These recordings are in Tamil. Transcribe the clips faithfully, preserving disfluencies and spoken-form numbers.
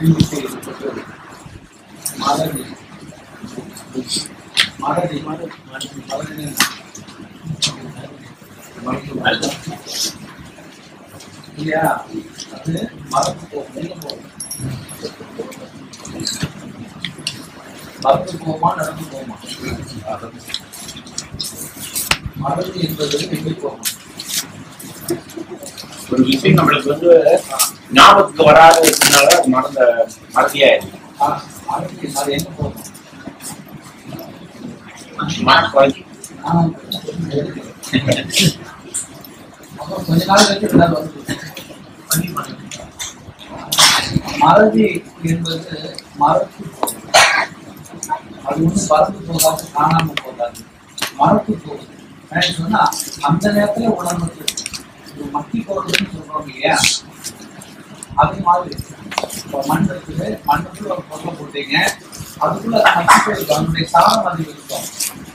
மறதி மறதி மறதி இல்லையா? அது மறந்து போகும், எங்க போகும்? மறந்து போகுமா நடந்து போகுமா? மறதி என்பது எங்கே போகும்? ஒரு விஷயம் நம்மளுக்கு வந்து ஞாபகத்துக்கு வராது இருக்கிறதுனால அது மறந்த மறதியா இருக்கு. அது எங்க போகும்? அப்புறம் கொஞ்ச நாள் கழிச்சு மறதி என்பது மறத்து போகுது. அது ஒண்ணு பறந்து போகாது, காணாம போகாது, மறத்து போகுது. சொன்னா அந்த நேரத்துல உணர்ந்து மக்கி போறதுன்னு சொல்றோம் இல்லையா? அதே மாதிரி மண் இருக்குது, மண்ணுக்குள்ள ஒரு பொருளை போட்டீங்க, அதுக்குள்ள மக்கி போயிருக்கு, அதனுடைய சாரம் அது இருக்கும்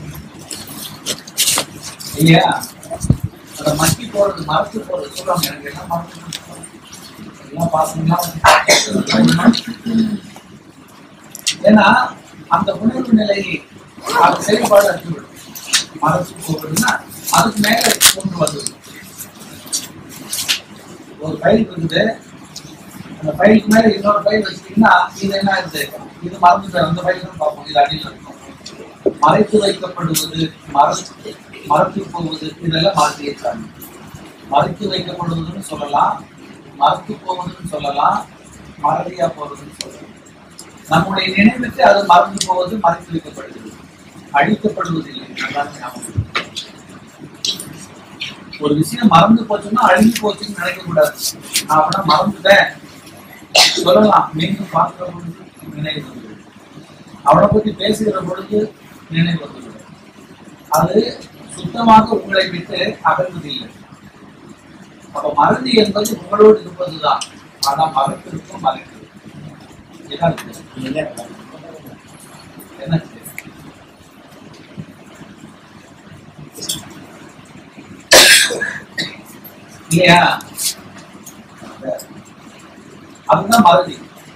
இல்லையா? அந்த மக்கி போறது மறத்து போறது சொல்றாங்க. எனக்கு என்ன மறந்து எல்லாம் பாத்தீங்கன்னா ஏன்னா அந்த உணர்வு நிலையை அது செயல்பாடு அடிச்சுவிடும். மறத்து போறதுன்னா அதுக்கு மேல கொண்டு வந்தது. ஒரு ஃபைல் இருக்குது, அந்த ஃபைலுக்கு மேல இன்னொரு ஃபைல் வச்சுட்டீங்கன்னா இது என்ன ஆகுது? இது மறந்துட்டு அந்த ஃபைல் தான் பார்ப்போம், இது அடியில் இருக்கும். மறைத்து வைக்கப்படுவது, மறத்து மறத்து போவது, இதெல்லாம் மறந்து இருக்காங்க. மறைத்து வைக்கப்படுவதுன்னு சொல்லலாம், மறத்து போவதுன்னு சொல்லலாம், மறதியா போவதுன்னு சொல்லலாம். நம்முடைய நினைவுக்கு அது மறந்து போவது, மறைத்து வைக்கப்படுகிறது, அழிக்கப்படுவது இல்லை. ஒரு விஷயம் மறந்து போச்சுன்னா அழிஞ்சு போச்சுன்னு நினைக்க கூடாது. நான் அப்படின்னா மறந்துட்டேன் சொல்லலாம். மீண்டும் பார்க்கிற பொழுது நினைவு வந்துவிடும், அவனை பத்தி பேசுகிற பொழுது நினைவு வந்துவிடும். அது சுத்தமாக உங்களை விட்டு அகழ்வதில்லை. அப்ப மறதி என்பது உங்களோடு இருப்பதுதான். ஆனா மறைத்திருக்கும் மறைக்கிறது என்ன இல்லையா? அதுதான் மறதி.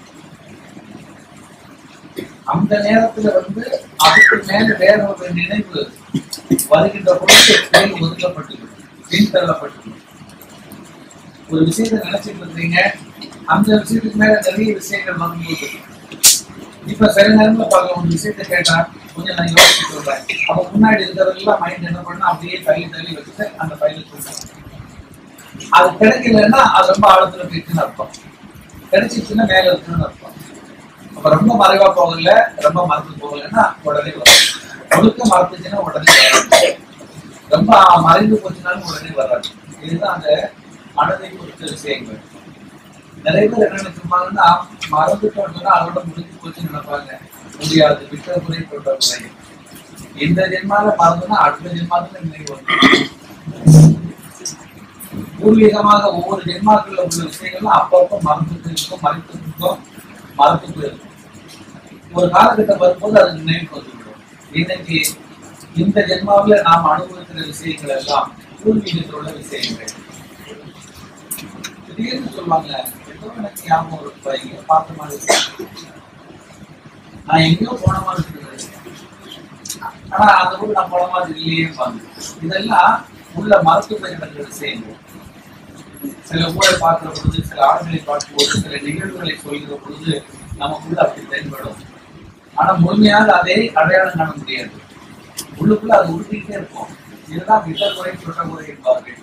அந்த நேரத்துல வந்து அதுக்கு மேல வேற ஒரு நினைவு வருகின்ற பொழுது ஒதுக்கப்பட்டு பின்தள்ளப்பட்டு ஒரு விஷயத்தை நினைச்சிட்டு இருக்கிறீங்க, அந்த விஷயத்துக்கு மேல நிறைய விஷயங்கள் வரும்போது இப்ப சில நேரத்துல பார்க்க ஒரு விஷயத்தை கேட்டா கொஞ்சம் நான் யோசிச்சு சொல்றேன். அப்ப முன்னாடி இருக்கிறதெல்லாம் மைண்ட் என்ன பண்ணா அப்படியே தள்ளி தள்ளி வச்சுட்டு அந்த பையில சொல்றேன். அது கிடைக்கலன்னா அது ரொம்ப ஆழத்துல போயிடுச்சுன்னு அர்த்தம், கிடைச்சிச்சுன்னா மேல இருக்குன்னு அர்த்தம். அப்ப ரொம்ப மறைவா போகல, ரொம்ப மறந்து போகலன்னா உடனே வராது. முழுக்க மறந்துச்சுன்னா உடனே வராது, ரொம்ப மறைந்து போச்சுனாலும் உடனே வராது. இதுதான் அந்த மனதை குறித்த விஷயங்கள். நிறைய பேர் என்ன நினைச்சிருப்பாங்கன்னா மறந்துட்டோம் சொன்னா அதோட முடிஞ்சு போச்சுன்னு நினைப்பாங்க. முடியாது, விட்ட முறை தொட்ட முறை. இந்த ஜென்மால மறந்துன்னா அடுத்த ஜென்மாத்துல நினைவு வரும். பூர்வீகமாக ஒவ்வொரு ஜென்மாக்குள்ள உள்ள விஷயங்கள்லாம் அப்பப்போ மறந்துட்டு இருக்கும், மறைத்து இருக்கும், மறந்து போயிருக்கும். ஒரு காலகட்டம் வரும்போது அது நினைவுக்கு வந்துவிடும். இன்னைக்கு இந்த ஜென்மாவில நாம் அனுபவிக்கிற விஷயங்கள் எல்லாம் பூர்வீகத்தில் உள்ள விஷயங்கள். திடீர்னு சொல்லுவாங்க, ஏதோ எனக்கு ஞாபகம் இருப்பா, எங்கேயோ பார்த்த மாதிரி இருக்கு, நான் எங்கேயோ போன மாதிரி இருக்கு, ஆனா அந்த ஊர் நான் போன மாதிரி இல்லையே பாங்க. இதெல்லாம் உள்ள மருத்துவ பயன்படுகிற விஷயங்கள். சில ஊரை பார்க்கிற பொழுது, சில ஆளுங்களை பார்க்கும் போது, சில நிகழ்வுகளை சொல்கிற பொழுது நமக்குள்ள அப்படி தென்படும். ஆனா முழுமையாக அதை அடையாளம் காண முடியாது. உள்ளுக்குள்ள அது உறுத்திக்கிட்டே இருக்கும். இதுதான் விட்ட முறை சுற்ற முறை என்பார்கள்.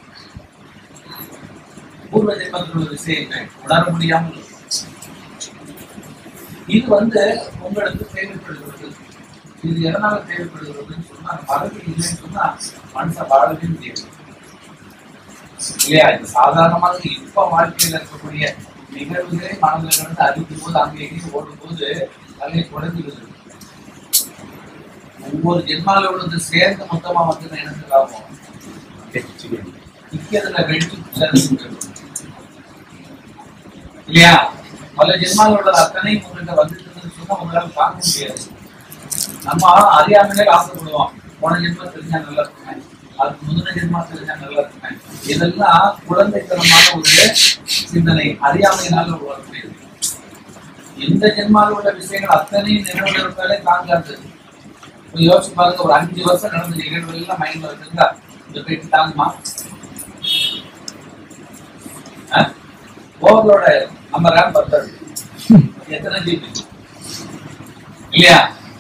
பூர்வ ஜென்மத்தில் உள்ள விஷயங்கள் உணர முடியாமல் இருக்கும். இது வந்து உங்களுக்கு தேவைப்படுகிறது. இது எதனால தேவைப்படுகிறதுன்னு சொன்னா, மறதி இல்லைன்னு சொன்னா மனுஷன் வாழவே முடியாது இல்லையா? இது சாதாரணமாக இப்ப வாழ்க்கையில இருக்கக்கூடிய நிகழ்வுகளே மனதில் இருந்து அறிவிக்கும் போது அங்கே எங்கேயும் ஓடும் போது அங்கே குறைஞ்சிருது. ஒவ்வொரு ஜென்மால உள்ளது சேர்ந்து மொத்தமா வந்து எனக்கு லாபம் நிக்கிறதுல வெடிச்சு இல்லையா? பல ஜென்மால உள்ளது அத்தனை உங்கள்கிட்ட வந்துட்டு சொன்னா உங்களால பார்க்க முடியாது. நம்ம அறியாமலே ஆசைப்படுவோம், போன ஜென்மா தெரிஞ்சா நல்லா இருக்குமே, அதுக்கு முந்தின ஜென்மா தெரிஞ்சா நல்லா இருக்குமே. இதெல்லாம் குழந்தைத்தனமான ஒரு சிந்தனை, அறியாமையினால உருவாக்கக்கூடியது. இந்த ஜென்மாவில் உள்ள விஷயங்கள் அத்தனையும் நினைவுல இருந்தாலே தாங்காது. யோசிச்சு பாருங்க, ஒரு அஞ்சு வருஷம் நடந்த நிகழ்வுகள் எல்லாம் மைண்ட்ல வச்சிருந்தா இந்த பேச்சு தாங்குமா? ஓவரோட நம்ம ரேம் பத்தாது. எத்தனை ஜிபி இல்லையா?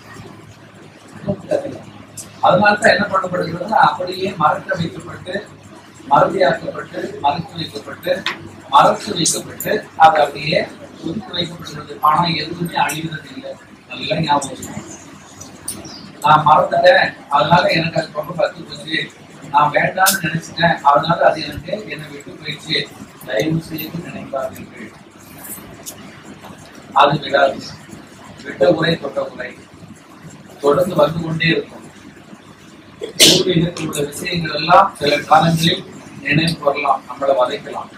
அதனாலதான் என்ன பண்ணப்படுகிறதுனா அப்படியே மறக்க வைக்கப்பட்டு, மறதியாக்கப்பட்டு, மறைத்து வைக்கப்பட்டு, மறைத்து வைக்கப்பட்டு அது அப்படியே ஒதுக்கி வைக்கப்படுகிறது. ஆனா எதுவுமே அழிகிறது இல்லை. நல்லா ஞாபகம். நான் மறந்துட்டேன், அதனால எனக்கு அது ரொம்ப பத்து போச்சு, நான் வேண்டாம்னு நினைச்சிட்டேன், அதனால அது எனக்கு என்னை விட்டு போயிடுச்சு, தயவு செய்து நினைக்காதீர்கள். அது விடாது. விட்ட உரை தொட்ட உரை தொடர்ந்து வந்து கொண்டே இருக்கும். பூர்வீகத்தில் உள்ள விஷயங்கள் எல்லாம் சில காலங்களில் நினைவு வரலாம், நம்மளை வதைக்கலாம்.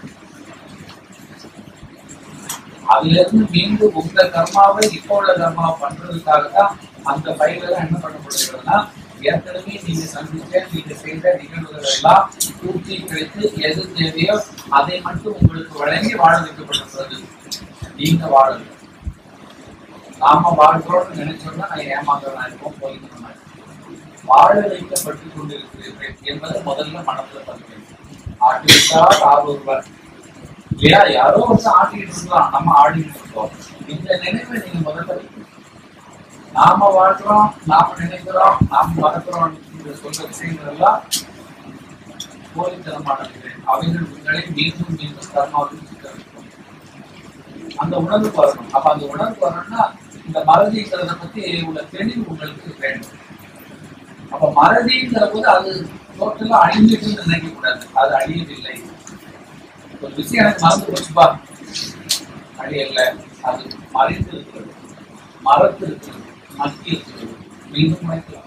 அதுல இருந்து மீண்டும் உங்க கர்மாவை இப்போ உள்ள கர்மாவை பண்றதுக்காகத்தான் அந்த பயிரெல்லாம் என்ன பண்ணப்படுகிறதுனா, ஏற்கனவே நீங்க சந்திச்ச நீங்க செய்த நிகழ்வுகள் எல்லாம் பூர்த்தி கிடைத்து எது தேவையோ அதை மட்டும் உங்களுக்கு வழங்கி வாழ வைக்கப்பட்டிருக்கிறது. நீங்க வாழல. நாம வாழ்றோம்னு நினைச்சோம்னா நான் ஏமாந்தவனா இருப்போம், போயிருந்தோம். வாழ வைக்கப்பட்டு கொண்டிருக்கிறீர்கள் என்பதை முதல்ல மனசுல பதிவு. ஆட்டிவிட்டால் ஆர்வம் இல்லையா? யாரோ ஒருத்தர் ஆட்டிக்கிட்டு இருக்கலாம், நம்ம ஆடிக்கிட்டு இருக்கோம். இந்த நினைவை நீங்க முதல்ல வைக்கணும். நாம வாழ்றோம், நாம நினைக்கிறோம், நாம மறக்கிறோம் சொல்ற விஷயங்கள் எல்லாம் போலித்தனமானது. அவைகள் உங்களை மீண்டும் மீண்டும் கர்மாவுக்கு சிக்க வைக்கும். அந்த உணர்வு வரணும். அப்ப அந்த உணர்வு வரணும்னா இந்த மறதிங்கிறத பத்தி உள்ள தெளிவு உங்களுக்கு வேண்டும். அப்ப மறதிங்கிற போது அது டோட்டலா அழிஞ்சிட்டு நினைக்க கூடாது. அது அழியவில்லை. ஒரு விஷயம் எனக்கு மறந்து போச்சுப்பா, அழியல்ல, அது மறைந்து இருக்கிறது, மறத்து இருக்கிறது, மக்கி இருக்கிறது, மீண்டும் மறைக்கலாம்.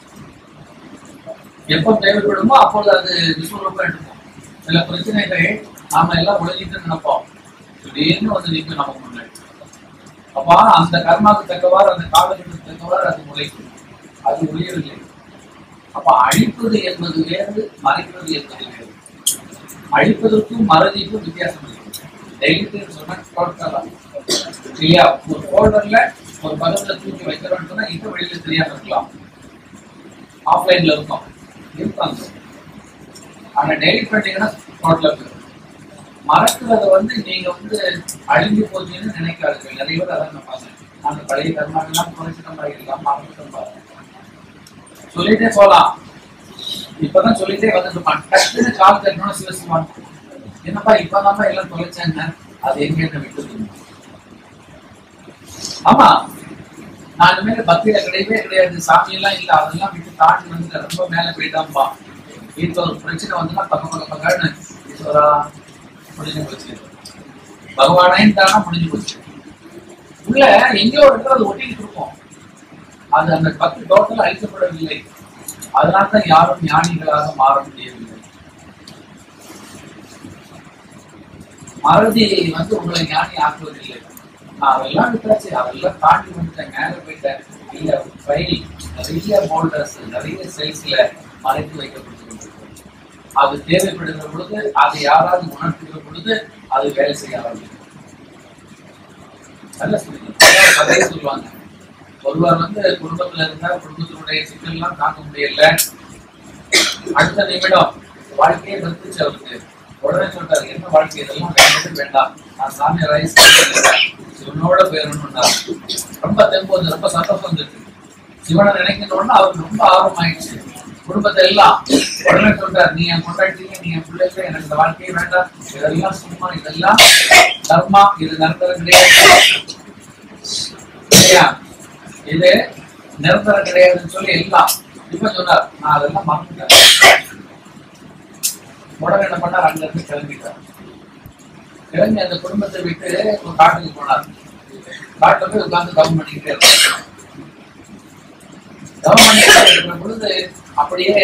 எப்ப தேவைப்படுமோ அப்போது அது விஸ்வரூபம் எடுக்கும். சில பிரச்சனைகளை நாம எல்லாம் உலகிட்டு நினைப்போம், திடீர்னு வந்து நிற்கும் நமக்கு முன்னாடி. அப்பா அந்த கர்மாவுக்கு தக்கவாறு, அந்த காலகட்டத்துக்கு தக்கவாறு அது முளைக்கும், அது ஒளியவில்லை. அப்ப அழிப்பது என்பது வேறு, மறைப்பது என்பது வேறு. அழிப்பதற்கும் மறதிக்கும் வித்தியாசம் இருக்கு. டெய்லி சொன்னா டோட்டலா இல்லையா? ஒரு ஃபோல்டர்ல ஒரு பக்கத்துல தூக்கி வைக்கிறோம்னு சொன்னா இப்ப வெளியில தெரியாம இருக்கலாம், ஆஃப்லைன்ல இருக்கும் இருக்காங்க. ஆனா டெய்லி பண்ணிங்கன்னா டோட்டலா போயிடும். மறக்கிறத வந்து நீங்க வந்து அழிஞ்சு போச்சுன்னு நினைக்காதுங்க. நிறைய பேர் அதான் நான் பார்த்தேன். அந்த பழைய கர்மாக்கெல்லாம் குறைச்சிடம் பாருலாம், மறந்துட்டம் பாருங்க சொல்லிட்டே போலாம். இப்பதான் சொல்லிட்டே வந்துருப்பான். டக்குன்னு கால் தட்டணும் சிவசிவான், என்னப்பா இப்பதான் எல்லாம் தொலைச்சாங்க, அது எங்க என்ன விட்டு. ஆமா, நான் இந்த மாதிரி பக்தியில கிடையவே கிடையாது, சாமி எல்லாம் இல்ல, அதெல்லாம் விட்டு தாண்டி வந்து ரொம்ப மேல போயிட்டான்பா. வீட்டுல ஒரு பிரச்சனை வந்துன்னா பக்க பக்க பக்கன்னு ஈஸ்வரா முடிஞ்சு போச்சு, பகவானையும் தானா முடிஞ்சு போச்சு. உள்ள எங்கேயோ ஒரு இடத்துல அது ஒட்டிக்கிட்டு இருக்கும். அது அந்த பக்தி டோட்டல் அழிக்கப்படவில்லை. அதனால்தான் யாரும் ஞானிகளாக மாற முடியவில்லை. மறதி வந்து உங்களை ஞானி ஆக்குவதில்லை. நான் அதெல்லாம் விட்டாச்சு, அதெல்லாம் தாண்டி வந்துட்டேன், மேல போயிட்டேன். இல்ல, ஃபைல் நிறைய போல்டர்ஸ், நிறைய சைஸ்ல மறைத்து வைக்கப்பட்டு கொண்டிருக்கிறது. அது தேவைப்படுகிற பொழுது, அதை யாராவது உணர்த்துகிற பொழுது அது வேலை செய்ய ஆரம்பிக்கும். நல்ல கதையை சொல்லுவாங்க. ஒருவர் வந்து குடும்பத்துல இருந்தா குடும்பத்தினுடைய சிக்கல் எல்லாம் தாங்க முடியல. அடுத்த நிமிடம் வாழ்க்கையே வந்துச்சு அவருக்கு. உடனே சொல்றாரு, என்ன வாழ்க்கை, இதெல்லாம் வேண்டது வேண்டாம், நான் சாமி ரைஸ் சிவனோட போயிடணும்னா ரொம்ப தெம்போது, ரொம்ப சந்தோஷம் வந்துருக்கு. சிவனை நினைக்கணும்னா அவருக்கு ரொம்ப ஆர்வம் ஆயிடுச்சு. குடும்பத்தை எல்லாம் உடனே சொல்றாரு, நீ என் கொண்டாடிட்டீங்க, நீ என் பிள்ளைங்க, எனக்கு இந்த வாழ்க்கையே வேண்டாம், இதெல்லாம் சும்மா, இதெல்லாம் தர்மா, இது நிரந்தரம் கிடையாது, இது நிரந்தரம் கிடையாதுன்னு சொல்லி எல்லாம் இப்ப சொன்னார். நான் அதெல்லாம் மறந்துட்டேன். உடனே என்ன பண்ணார், அங்க இருந்து கிளம்பிட்டார். கிளம்பி அந்த குடும்பத்தை விட்டு ஒரு காட்டுக்கு போனார். காட்டுல போய் உட்கார்ந்து தவம் பண்ணிக்கிட்டே இருக்கார். தவம் பண்ணிக்கிட்டே இருக்கிற பொழுது அப்படியே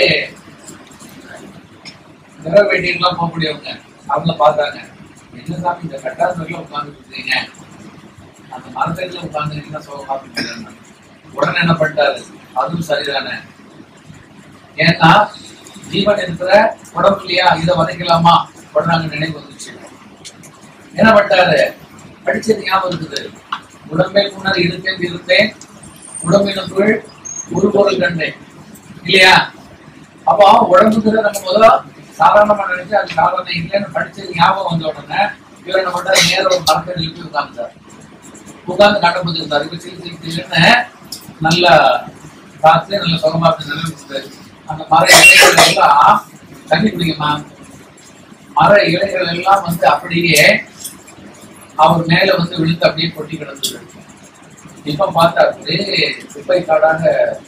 நிறைவேட்டிலாம் போக முடியவங்க அவங்க பார்த்தாங்க, என்ன சாமி இந்த கட்டாந்தூர்ல உட்கார்ந்து இருக்கீங்க, அந்த மரத்துல உட்கார்ந்து சோகமா இருக்காங்க. உடனே என்ன பண்ணிட்டாரு, அதுவும் சரிதானே, ஏன்னா ஜீவன் இருக்கிற உடம்பு இல்லையா, இதை வதைக்கலாமா, உடனே அங்க நினைவு வந்துச்சு. என்ன பண்ணிட்டாரு, படிச்சது ஞாபகம் இருக்குது, உடம்பை முன்னர் இருக்கேன் இருந்தேன் உடம்பினுக்குள் ஒரு பொருள் கண்டேன் இல்லையா? அப்போ உடம்புங்கிற நம்ம முதல்ல சாதாரணமா நினைச்சு அது சாதாரண இல்லைன்னு படிச்சது ஞாபகம் வந்த உடனே இவர் என்ன பண்றாரு, நேர ஒரு மரத்தை எழுப்பி உட்கார்ந்துட்டார். உட்கார்ந்து கண்டுபிடிச்சிருந்தாரு. இப்ப சிறு சிறு சிறுன்னு நல்ல காத்து நல்ல சுகமாத்து நிலைமை. அந்த மர இலைகள் எல்லாம் தண்ணி குடிக்குமா? மர இலைகள் எல்லாம் வந்து அப்படியே அவர் மேல வந்து விழுந்து அப்படியே கொட்டி கிடந்தது. இப்ப பார்த்தா அப்படியே குப்பை காடாக.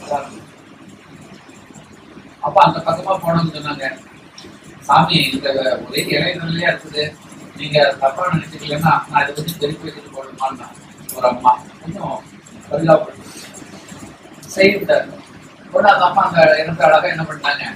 அப்ப அந்த பக்கமா போனவங்க சொன்னாங்க, சாமி இந்த ஒரே இலைகள்லயா இருக்குது, நீங்க தப்பா நினைச்சுக்கலன்னா நான் இதை பத்தி தெரிவித்து வச்சுட்டு போடணுமான்னா ஒரு அம்மா கொஞ்சம் பரிதாபப்பட்டு செய்தார். உடனே அந்த அம்மா அந்த இடத்த அழகா என்ன பண்ணாங்க,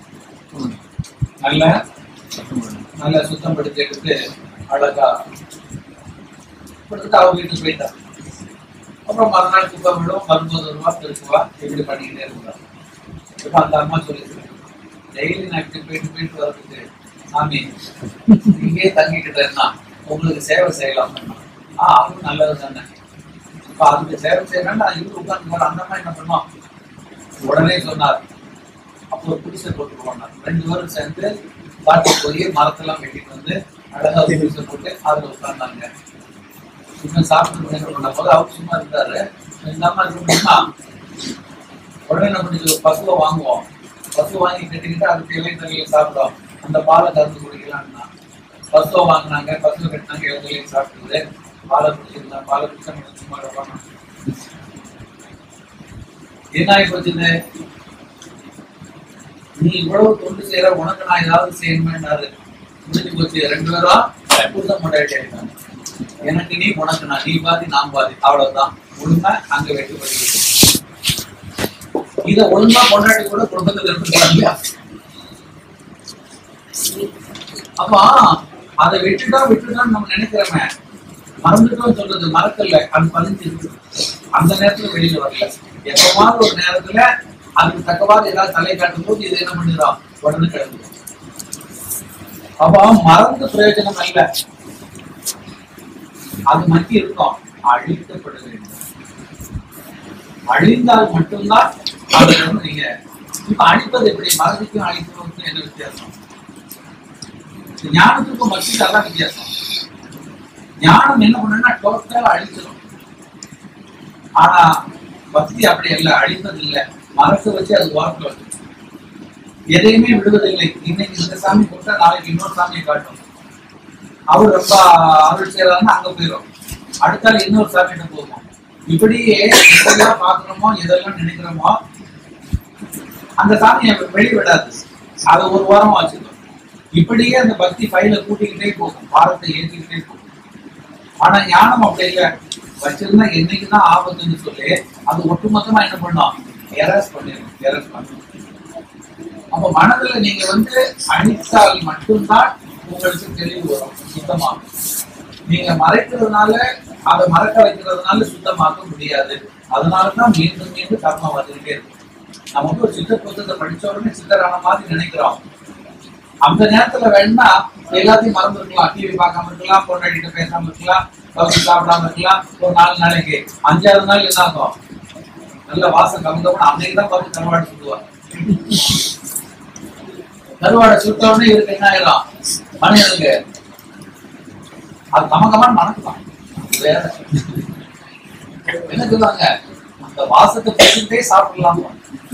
நல்ல நல்ல சுத்தம் படுத்தி எடுத்து அழகா கொடுத்துட்டு அவங்க வீட்டுக்கு போயிட்டார். அப்புறம் மறுநாள் குப்பை விடும், வரும்போது ரூபா பெருக்குவா, இப்படி பண்ணிக்கிட்டே இருந்தார். இப்ப அந்த அம்மா சொல்லிட்டு டெய்லி நான் இப்படி போயிட்டு போயிட்டு வர்றதுக்கு சாமி இங்கே தங்கிக்கிட்டேன்னா உங்களுக்கு சேவை செய்யலாம். ஆஹ் அதுவும் நல்லது தானே. இப்ப அதுக்கு சேவை செய்யணும்னா இவரு உட்கார்ந்து போற அந்த அம்மா என்ன பண்ணுவோம், உடனே சொன்னார். அப்போ ஒரு புதுசை போட்டு போனார். ரெண்டு பேரும் சேர்ந்து பாட்டு போய் மரத்தெல்லாம் வெட்டிட்டு வந்து அழகா புதுசை போட்டு அதுல உட்கார்ந்தாங்க. இன்னும் சாப்பிட்டு என்ன பண்ண போது அவர் சும்மா இருந்தாரு. இந்த அம்மா இருக்க முடியுமா? உடனே என்ன பண்ணி பசுவை வாங்குவோம், பசு வாங்கி கட்டிக்கிட்டு அதுக்கு இலை தண்ணியை சாப்பிடும், அந்த பாலை கறந்து குடிக்கலாம்னா பசுவை வாங்கினாங்க, பசுவை கட்டினாங்க, இலையை சாப்பிடுது, பாலை குடிச்சிருந்தா பாலை குடிச்சா சும்மா இருப்பாங்க. என்ன ஆகி போச்சுது, நீ இவ்வளவு தொண்டு செய்யற, உனக்கு நான் ஏதாவது செய்யணுமேனாரு. முடிஞ்சு போச்சு. ரெண்டு பேரும் புதுசா மொட்டாயிட்டே இருக்காங்க. எனக்கு நீ, உனக்கு நான், நீ பாதி நான் பாதி, அவ்வளவுதான். ஒழுங்கா அங்க வெட்டி படிக்கிட்டு இத ஒழுங்கா கொண்டாடி கூட குடும்பத்தில் இருந்துருக்காங்க. அப்ப அதை விட்டுட்டா விட்டுட்டான்னு நம்ம நினைக்கிறோமே, மறந்துட்டோம் சொல்றது மறக்கல, அது பதிஞ்சு இருக்கு. அந்த நேரத்துல வெளியில வரல. எப்பவாவது ஒரு நேரத்துல அதுக்கு தக்கவாறு ஏதாவது தலை காட்டும் போது இது என்ன பண்ணிடுறோம், உடனே கிளம்புது. அப்ப மறந்து பிரயோஜனம் அல்ல, அது மட்டும் இருக்கும், அழிக்கப்பட வேண்டும். அழிந்தால் மட்டும்தான் அது வந்து நீங்க இப்ப அழிப்பது எப்படி, மறதிக்கும் அழிப்பதற்கும் என்ன வித்தியாசம்? ஞானத்துக்கும் பக்திக்கும் அதான் வித்தியாசம். ஞானம் என்ன பண்ணுன்னா டோட்டலா அழிச்சிடும். ஆனா பக்தி அப்படி அல்ல, அழிப்பது இல்லை, மறக்க வச்சு அது வார்த்தை வச்சு எதையுமே விடுவதில்லை. இன்னைக்கு இந்த சாமி போட்டா நாளைக்கு இன்னொரு சாமியை காட்டும். அவர் ரொம்ப அருள் செய்யறாருன்னா அங்க போயிடும், அடுத்தால இன்னொரு சாமியிட்ட போகும். இப்படியே எதெல்லாம் பாக்குறோமோ எதெல்லாம் நினைக்கிறோமோ அந்த சாமியை வெளியே விடாது, அதை ஒரு வாரமா வச்சுக்கணும். இப்படியே அந்த பக்தி பயில கூட்டிக்கிட்டே போகும், பாரத்தை ஏற்றிக்கிட்டே போகும். ஆனா ஞானம் அப்படி இல்லை, வச்சிருந்தா என்னைக்குதான் ஆபத்துன்னு சொல்லி அது ஒட்டுமொத்தமா என்ன பண்ணும், எரஸ் பண்ணிடும், எரஸ் பண்ணும். அப்ப மனதுல நீங்க வந்து அழித்தால் மட்டும்தான் உங்களுக்கு தெளிவு வரும், சுத்தமாகும். நீங்க மறைக்கிறதுனால, அதை மறக்க வைக்கிறதுனால சுத்தமாக்க முடியாது. அதனாலதான் மீண்டும் மீண்டும் கர்மம் வந்துகிட்டே இருக்கும். நம்ம வந்து ஒரு சித்தர் புத்தகத்தை படிச்ச உடனே சித்தரான மாதிரி நினைக்கிறோம். அந்த நேரத்துல வேணா எல்லாத்தையும் மறந்து இருக்கலாம், டிவி பார்க்காம இருக்கலாம், பொண்டாட்டிகிட்ட பேசாம இருக்கலாம், கவுசி சாப்பிடாம இருக்கலாம். ஒரு நாலு நாளைக்கு அஞ்சாவது நாள் என்ன ஆகும், நல்ல வாசம் கலந்தவன அன்னைக்கு தான் பார்த்து கருவாடை சுட்டுவாங்க. கருவாடை சுட்ட உடனே இவருக்கு என்ன ஆயிடும், மனிதனுக்கு அது கமகமான மணக்கலாம். வேற என்ன சொல்லுவாங்க, அந்த வாசத்தை பசிட்டே சாப்பிடலாம்.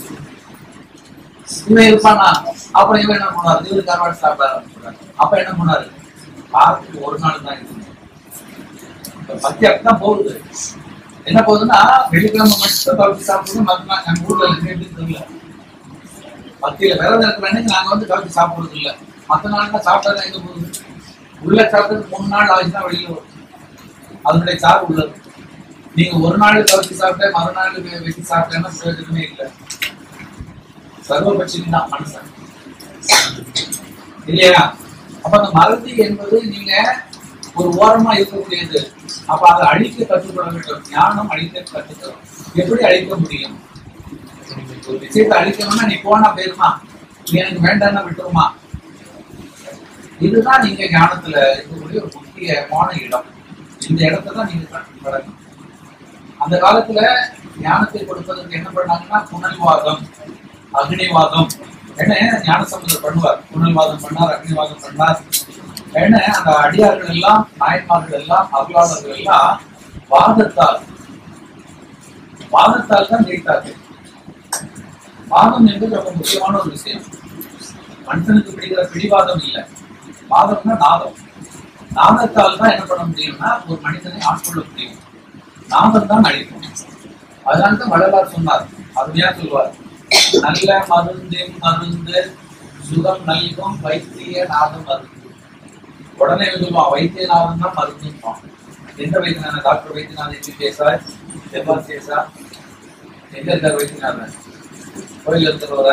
இவன் இருப்பானா, அப்புறம் இவன் என்ன பண்ணாரு, இவரு கருவாடு சாப்பிட ஆரம்பிச்சாரு. அப்ப என்ன பண்ணாரு, வாரத்துக்கு ஒரு நாள் தான் இருக்கு. பத்தி அப்படிதான் போகுது. என்ன போகுதுன்னா, வெள்ளிக்கிழமை மட்டும் கவுச்சி சாப்பிடுறது, மறுநாள் எங்க ஊர்ல எப்படி தெரியல, பத்தியில விரதம் இருக்கிற அன்னைக்கு நாங்க வந்து கவுச்சி சாப்பிடுறது இல்லை. மற்ற நாள் சாப்பிட்டா எங்க போகுது, உள்ள சாப்பிட்டது மூணு நாள் ஆச்சுதான் வெளியில வரும், அதனுடைய சாறு உள்ளது. நீங்க ஒரு நாள் கவுச்சி சாப்பிட்ட மறுநாள் வெட்டி சாப்பிட்டேன்னா பிரயோஜனமே இல்லை. சர்வபட்சம் தான் மனுஷன் இல்லையா? அப்ப அந்த மறதி என்பது நீங்க ஒரு ஓரமா இருக்கக்கூடியது. அப்ப அதை அழிக்க கற்றுக்கொள்ள வேண்டும். ஞானம் அழிக்க கற்றுக்கிறோம். எப்படி அழிக்க முடியும்? ஒரு விஷயத்தை அழிக்கணும்னா நீ போனா போயிருமா, நீ எனக்கு வேண்டாம்னா விட்டுருமா? இதுதான் நீங்க ஞானத்துல இருக்கக்கூடிய ஒரு முக்கியமான இடம். இந்த இடத்தான் நீங்க கடக்கணும். அந்த காலத்துல ஞானத்தை கொடுப்பதற்கு என்ன பண்ணாங்கன்னா புனல்வாதம், அக்னிவாதம். என்ன ஞானசம்பந்தர் பண்ணுவார், புனல்வாதம் பண்ணார், அக்னிவாதம் பண்ணார். என்ன அந்த அடியார்கள் எல்லாம், நாயன்மார்கள் எல்லாம், அருளாளர்கள் எல்லாம் வாதத்தால் வாதத்தால் தான் ஜெயித்தார்கள். வாதம் என்பது ரொம்ப முக்கியமான ஒரு விஷயம். மனுஷனுக்கு பிடிக்கிற பிடிவாதம் இல்லை, வாதம்னா நாதம். நாதத்தால் தான் என்ன பண்ண முடியும்னா ஒரு மனிதனை ஆட்கொள்ள முடியும். நாதம் தான் அழிக்கும். அதனால்தான் வள்ளலார் சொன்னார், அருமையா சொல்வார், நல்ல மருந்து மருந்து சுகம் நல்கும் வைத்திய நாதம் மருந்து. உடனே சொல்லுவான் வைத்தியநாதன் தான் மருந்துப்பான். எந்த வைத்தியநாதன்? டாக்டர் வைத்தியநாதன் எம்பிபிஎஸ்ஆ, எம்ஆர்சிஎஸ்ஆ? எங்க இருக்கார் வைத்தியநாதன்? கோயில் இருக்கிறவரா?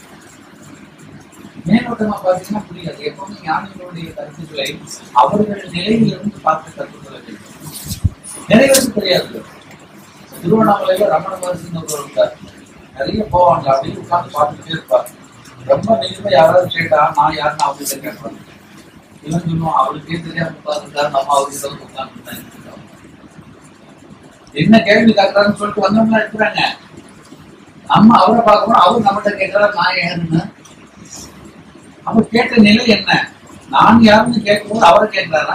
மேலோட்டமா பாத்தீங்கன்னா புரியாது. எப்பவுமே ஞானிகளுடைய கருத்துக்களை அவர்கள் நிலையிலிருந்து பார்த்து கற்றுக்கொள்ள வேண்டும். நிறைவேற்ற தெரியாது. திருவண்ணாமலையில ரமண மகர்ஷின்னு ஒருவர் இருந்தார். நிறைய போவாங்க, அப்படின்னு உட்கார்ந்து பார்த்துட்டே இருப்பார். ரொம்ப நிலைமை யாராவது கேட்டா நான் யாருன்னு அவர்கிட்ட கேட்பாங்க. இவன் சொல்லுவான் அவருக்கே தெரியாம உட்கார்ந்துருக்காரு, நம்ம அவர்கிட்ட வந்து உட்கார்ந்து என்ன கேள்வி கேட்கறாருன்னு சொல்லிட்டு வந்தவங்களா இருக்கிறாங்க. நம்ம அவரை பார்க்கணும், அவரு நம்மகிட்ட கேட்கிறாரு நான் யாருன்னு. அவர் கேட்ட நிலை என்ன? நான் யாருன்னு கேட்கும்போது அவரை கேட்கிறாரா?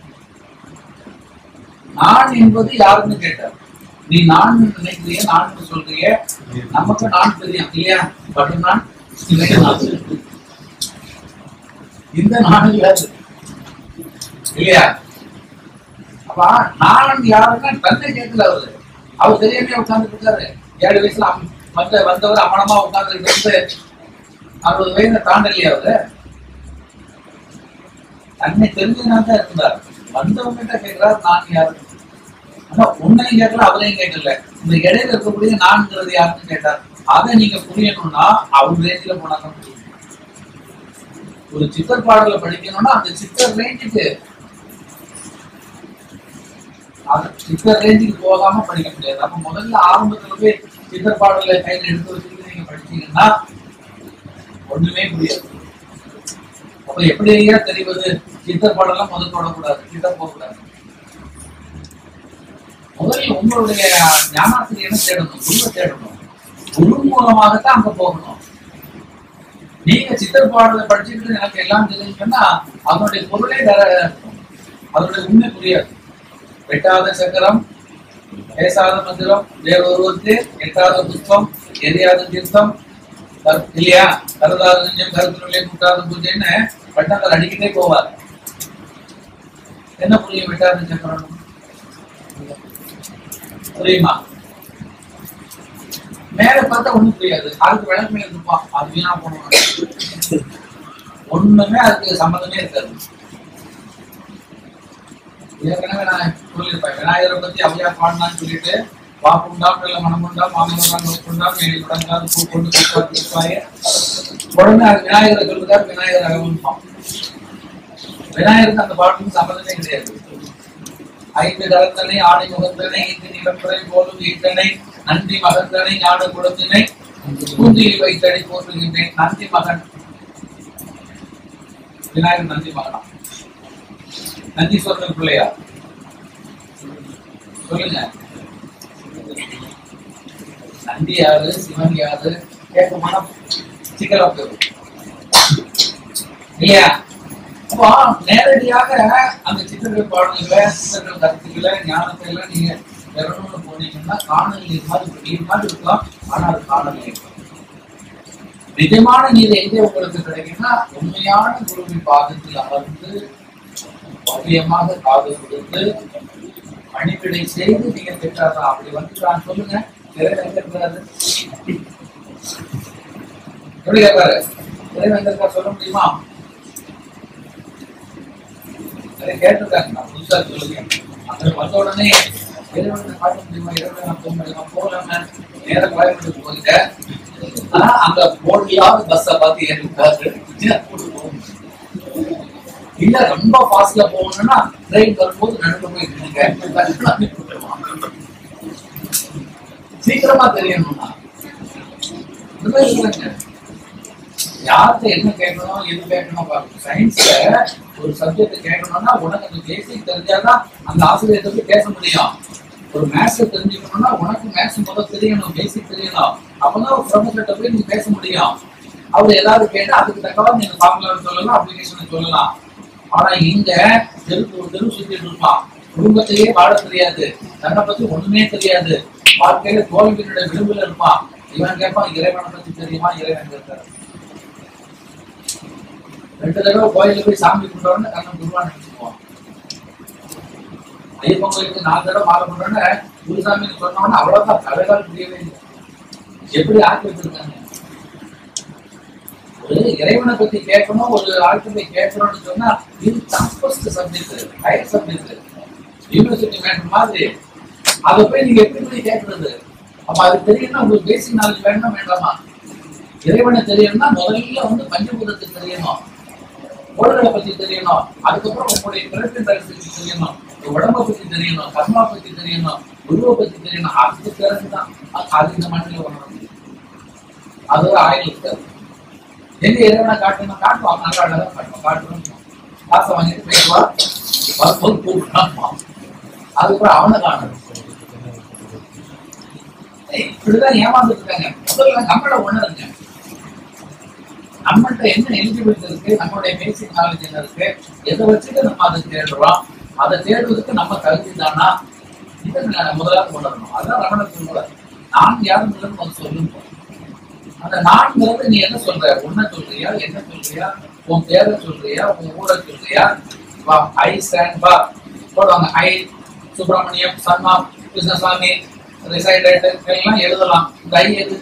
நான் என்பது யாருன்னு கேட்டார். நீ நான் நினைக்கிறிய, நான் சொல்றிய, நமக்கு நான் தெரியும் இல்லையா? பட் நான் இந்த நான் இல்லையா? அப்ப நான் யாருன்னா தந்தை கேட்கல. அவரு அவர் தெரியாமே உட்கார்ந்து இருக்காரு. ஏழு வயசுல வந்த வந்தவர் அமனமா உட்கார்ந்து அறுபது வயதை தாண்டலையா? அவரு தன்னை தெரிஞ்சதுனால தான் இருந்தார். வந்தவங்கிட்ட கேட்கிறார் நான் யாரு. ஆனா உன்னையும் கேட்கல, அவரையும் கேட்கல. இந்த இடையில இருக்கக்கூடிய நான்கிறது யாருன்னு கேட்டார். அதை நீங்க புரியணும்னா அவர் ரேஞ்சில போனாதான் புரியும். ஒரு சித்தர் பாடல படிக்கணும்னா அந்த சித்தர் ரேஞ்சுக்கு சித்தர் ரேஞ்சுக்கு போகாம படிக்க முடியாது. அப்ப முதல்ல ஆரம்பத்துல போய் சித்தர் பாடல கையில எடுத்து வச்சுட்டு நீங்க படிச்சீங்கன்னா ஒண்ணுமே புரியாது. அப்ப எப்படியா தெரிவது? சித்தர் பாடலாம் முதல் போடக்கூடாது, சித்தர் போகக்கூடாது. முதலில் உங்களுடைய ஞானாசிரியனை தேடணும், குருவை தேடணும். குரு மூலமாகத்தான் அங்க போகணும். நீங்க சித்தர் பாடலை படிச்சுட்டு எனக்கு எல்லாம் தெரிஞ்சுன்னா அதனுடைய பொருளே வேற இருக்கும், அதனுடைய உண்மை புரியாது. வெட்டாத சக்கரம், பேசாத மந்திரம், வேறொருவருக்கு எட்டாத புஷ்பம், எரியாத தீர்த்தம் இல்லையா? கருதாத நெஞ்சம், கருத்துள்ளே முட்டாத பூஜைன்னு பட்டங்கள் அடிக்கிட்டே போவார். என்ன புரியும் வெட்டாத சக்கரம்? புரியுமா? மேல பார்த்தா ஒண்ணும் புரியாது. அதுக்கு விளக்கு மேல இருப்பான், அது வீணா போன ஒண்ணுமே அதுக்கு சம்பந்தமே இருக்காது. ஏற்கனவே நான் சொல்லியிருப்பேன், விநாயகரை பத்தி அவையா பாடினான்னு சொல்லிட்டு வாக்குண்டாம் இல்ல மனமுண்டா மாமனாம் நோக்குண்டாம் மேலி உடங்காது பூ கொண்டு கொடுப்பாரு. உடனே அது விநாயகரை சொல்லுதார், விநாயகர் அகவன்பான். விநாயகருக்கு அந்த பாட்டுக்கு சம்பந்தமே கிடையாது. ஐந்து கலந்தனை ஆணை முகந்தனை இந்து நிலப்பறை போலும் ஈட்டனை நந்தி மகந்தனை ஞான குழந்தினை பூந்தியில் வைத்தடி போற்றுகின்றேன். நந்தி மகன் விநாயகர் நந்தி மகனா? நந்தீஸ்வரன் பிள்ளையா? சொல்லுங்க. நந்தி யாரு, சிவன் யாரு கேட்கமான சிக்கலா போயிடும் இல்லையா? அப்போ நேரடியாக அந்த சித்திர பாடல்களை, சித்திர கருத்துக்களை, ஞானத்தை எல்லாம் நீங்க பெறணும்னு போனீங்கன்னா காணல் நீர் மாதிரி நீர் மாதிரி இருக்கலாம். ஆனா அது காணல் நீர். நிஜமான நீர் எங்கே உங்களுக்கு கிடைக்கும்னா உண்மையான குருவின் பாதத்தில் அமர்ந்து பவ்யமாக காது கொடுத்து பணிவிடை செய்து நீங்க பெற்றாதான். அப்படி வந்து நான் சொல்லுங்க, இறைவன் இருக்கிறாரு எப்படி கேட்பாரு? இறைவன் இருக்கா சொல்ல முடியுமா? கேட்டிருக்காங்க, நான் புதுசா சொல்லுங்க. அங்க வந்த உடனே இறைவனை காட்ட முடியுமா, இறைவனை நான் போக முடியுமா? போகலாம நேரம் கோயம்புத்தூர் போயிட்டேன். ஆனா அங்க போட்டியாவது பஸ்ஸை பார்த்து ஏறிட்டாரு. இல்ல ரொம்ப ஃபாஸ்ட்ல போகணும்னா ட்ரெயின் வரும்போது நடுக்க போயிருக்கீங்க, சீக்கிரமா தெரியணும்னா யார்கிட்ட என்ன கேட்கணும், எது கேட்கணும் பார்க்கணும். சயின்ஸ்ல ஒரு சப்ஜெக்ட் கேட்கணும்னா உனக்கு அந்த பேசிக் தெரிஞ்சாதான் அந்த ஆசிரியர்கிட்ட போய் பேச முடியும். ஒரு மேத்ஸ் தெரிஞ்சுக்கணும்னா உனக்கு மேத்ஸ் முதல் தெரியணும், பேசிக் தெரியணும். அப்பதான் ஒரு ப்ரொஃபஸர்கிட்ட போய் நீங்க பேச முடியும். அவர் ஏதாவது கேட்டா அதுக்கு தக்கவா நீங்க ஃபார்முலா சொல்லலாம், அப்ளிகேஷன் சொல்லலாம். ஆனா இங்க தெரு தெரு சுத்திட்டு இருப்பான், குடும்பத்திலேயே வாழ தெரியாது, தன்னை பத்தி ஒண்ணுமே தெரியாது, வாழ்க்கையில தோல்வியினுடைய விளிம்புல இருப்பான். இவன் கேட்பான் இறைவனை பத்தி தெரியுமா, இறைவன் கேட்பாரு. ரெண்டு தடவை கோயிலுக்கு போய் சாமி கும்பிட்டோன்னு கண்ணன் குருவான்னு நினைச்சுக்குவான். ஐயப்பன் கோயிலுக்கு நாலு தடவை மாலை பண்றோன்னு குருசாமின்னு சொன்னோன்னா அவ்வளவுதான், தலைகால் புரியவே இல்லை. எப்படி ஆக்கி வச்சிருக்காங்க. ஒரு இறைவனை பத்தி கேட்கணும், ஒரு ஆட்களை கேட்கணும்னு சொன்னா இது toughest subject, higher subject, university matter மாதிரி. அதை போய் நீங்க எப்படி போய் கேட்கறது? அப்ப அது தெரியணும்னா உங்களுக்கு பேசிக் நாலேஜ் வேணுமா வேண்டாமா? இறைவனை தெரியணும்னா முதல்ல வந்து பஞ்சபூதத்துக்கு தெரியணும், கோள்களை பத்தி தெரியணும், அதுக்கப்புறம் உங்களுடைய பிறப்பின் ரகசியத்தை தெரியணும், உடம்பை பத்தி தெரியணும், கர்மா பத்தி தெரியணும், குருவை பத்தி தெரியணும். அதுக்கு பிறகுதான் அது இந்த மண்ணில் உணரணும். அது ஒரு ஆயுள் இருக்காது. எங்க இறைவனை காட்டணும், காட்டுவான், நல்லா அழகா காட்டுவோம், காட்டுவோம், காசை வாங்கிட்டு போயிடுவா, வரும்போது கூப்பிட்டான். அதுக்கப்புறம் அவனை காட்டணும். இப்படிதான் ஏமாந்துட்டு இருக்காங்க. முதல்ல நம்மள உணருங்க, நம்மள்ட்ட என்ன எலிஜிபிலிட்டி இருக்கு, நம்மளுடைய பேசிக் நாலேஜ் என்ன இருக்கு, எதை வச்சுட்டு நம்ம அதை தேடுறோம், அதை தேடுவதற்கு நம்ம தகுதி தானா, இதை முதலாவது உணரணும். அதான் ரமண சொல்ற நான் யாருன்னு சொல்லுங்க. அந்த நான்கிறது நீ என்ன சொல்ற, உன்ன சொல்றியா, என்ன சொல்றியா, உன் பேரை சொல்றியா, உன் ஊரை சொல்றியா? ஐ ஸ்டாண்ட் பா போடுவாங்க, ஐ சுப்பிரமணியம் சர்மா கிருஷ்ணசாமி ரிசைடட் எல்லாம் எழுதலாம். இந்த ஐ எது?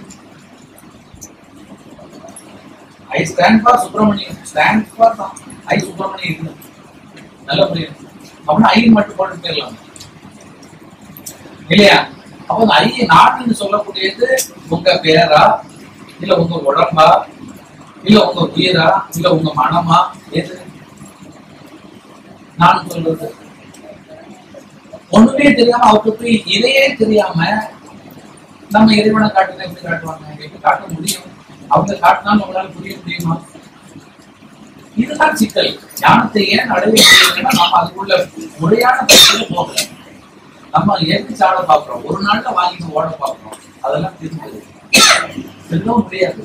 I stand for Subramaniam, stand for தான் ஐ சுப்பிரமணியம். நல்ல புரியும். அப்படின்னா ஐ மட்டும் போட்டு போயிடலாம் இல்லையா? அப்போ ஐ நாட்டுன்னு சொல்லக்கூடியது உங்க பேரா, இல்ல உங்க உடம்பா, இல்ல உங்க உயிரா, இல்ல உங்க மனமா? எது நான் சொல்றது? ஒண்ணுமே தெரியாம அவருக்கு இதையே தெரியாம நம்ம இறைவனை காட்டுறது எப்படி காட்டுவாங்க? எப்படி காட்ட முடியும்? அவங்க காட்டினாலும் நம்மளால புரிய முடியுமா? இதுதான் சிக்கல். ஞானத்தை ஏன் அடைய முடியுதுன்னா நம்ம அதுக்குள்ள முறையான பயிற்சியில போகல. நம்ம ஏற்றி சாட பாக்குறோம், ஒரு நாள்ல வாங்கிட்டு ஓட பாக்குறோம், அதெல்லாம் தெரிஞ்சது திரும்பவும் முடியாது.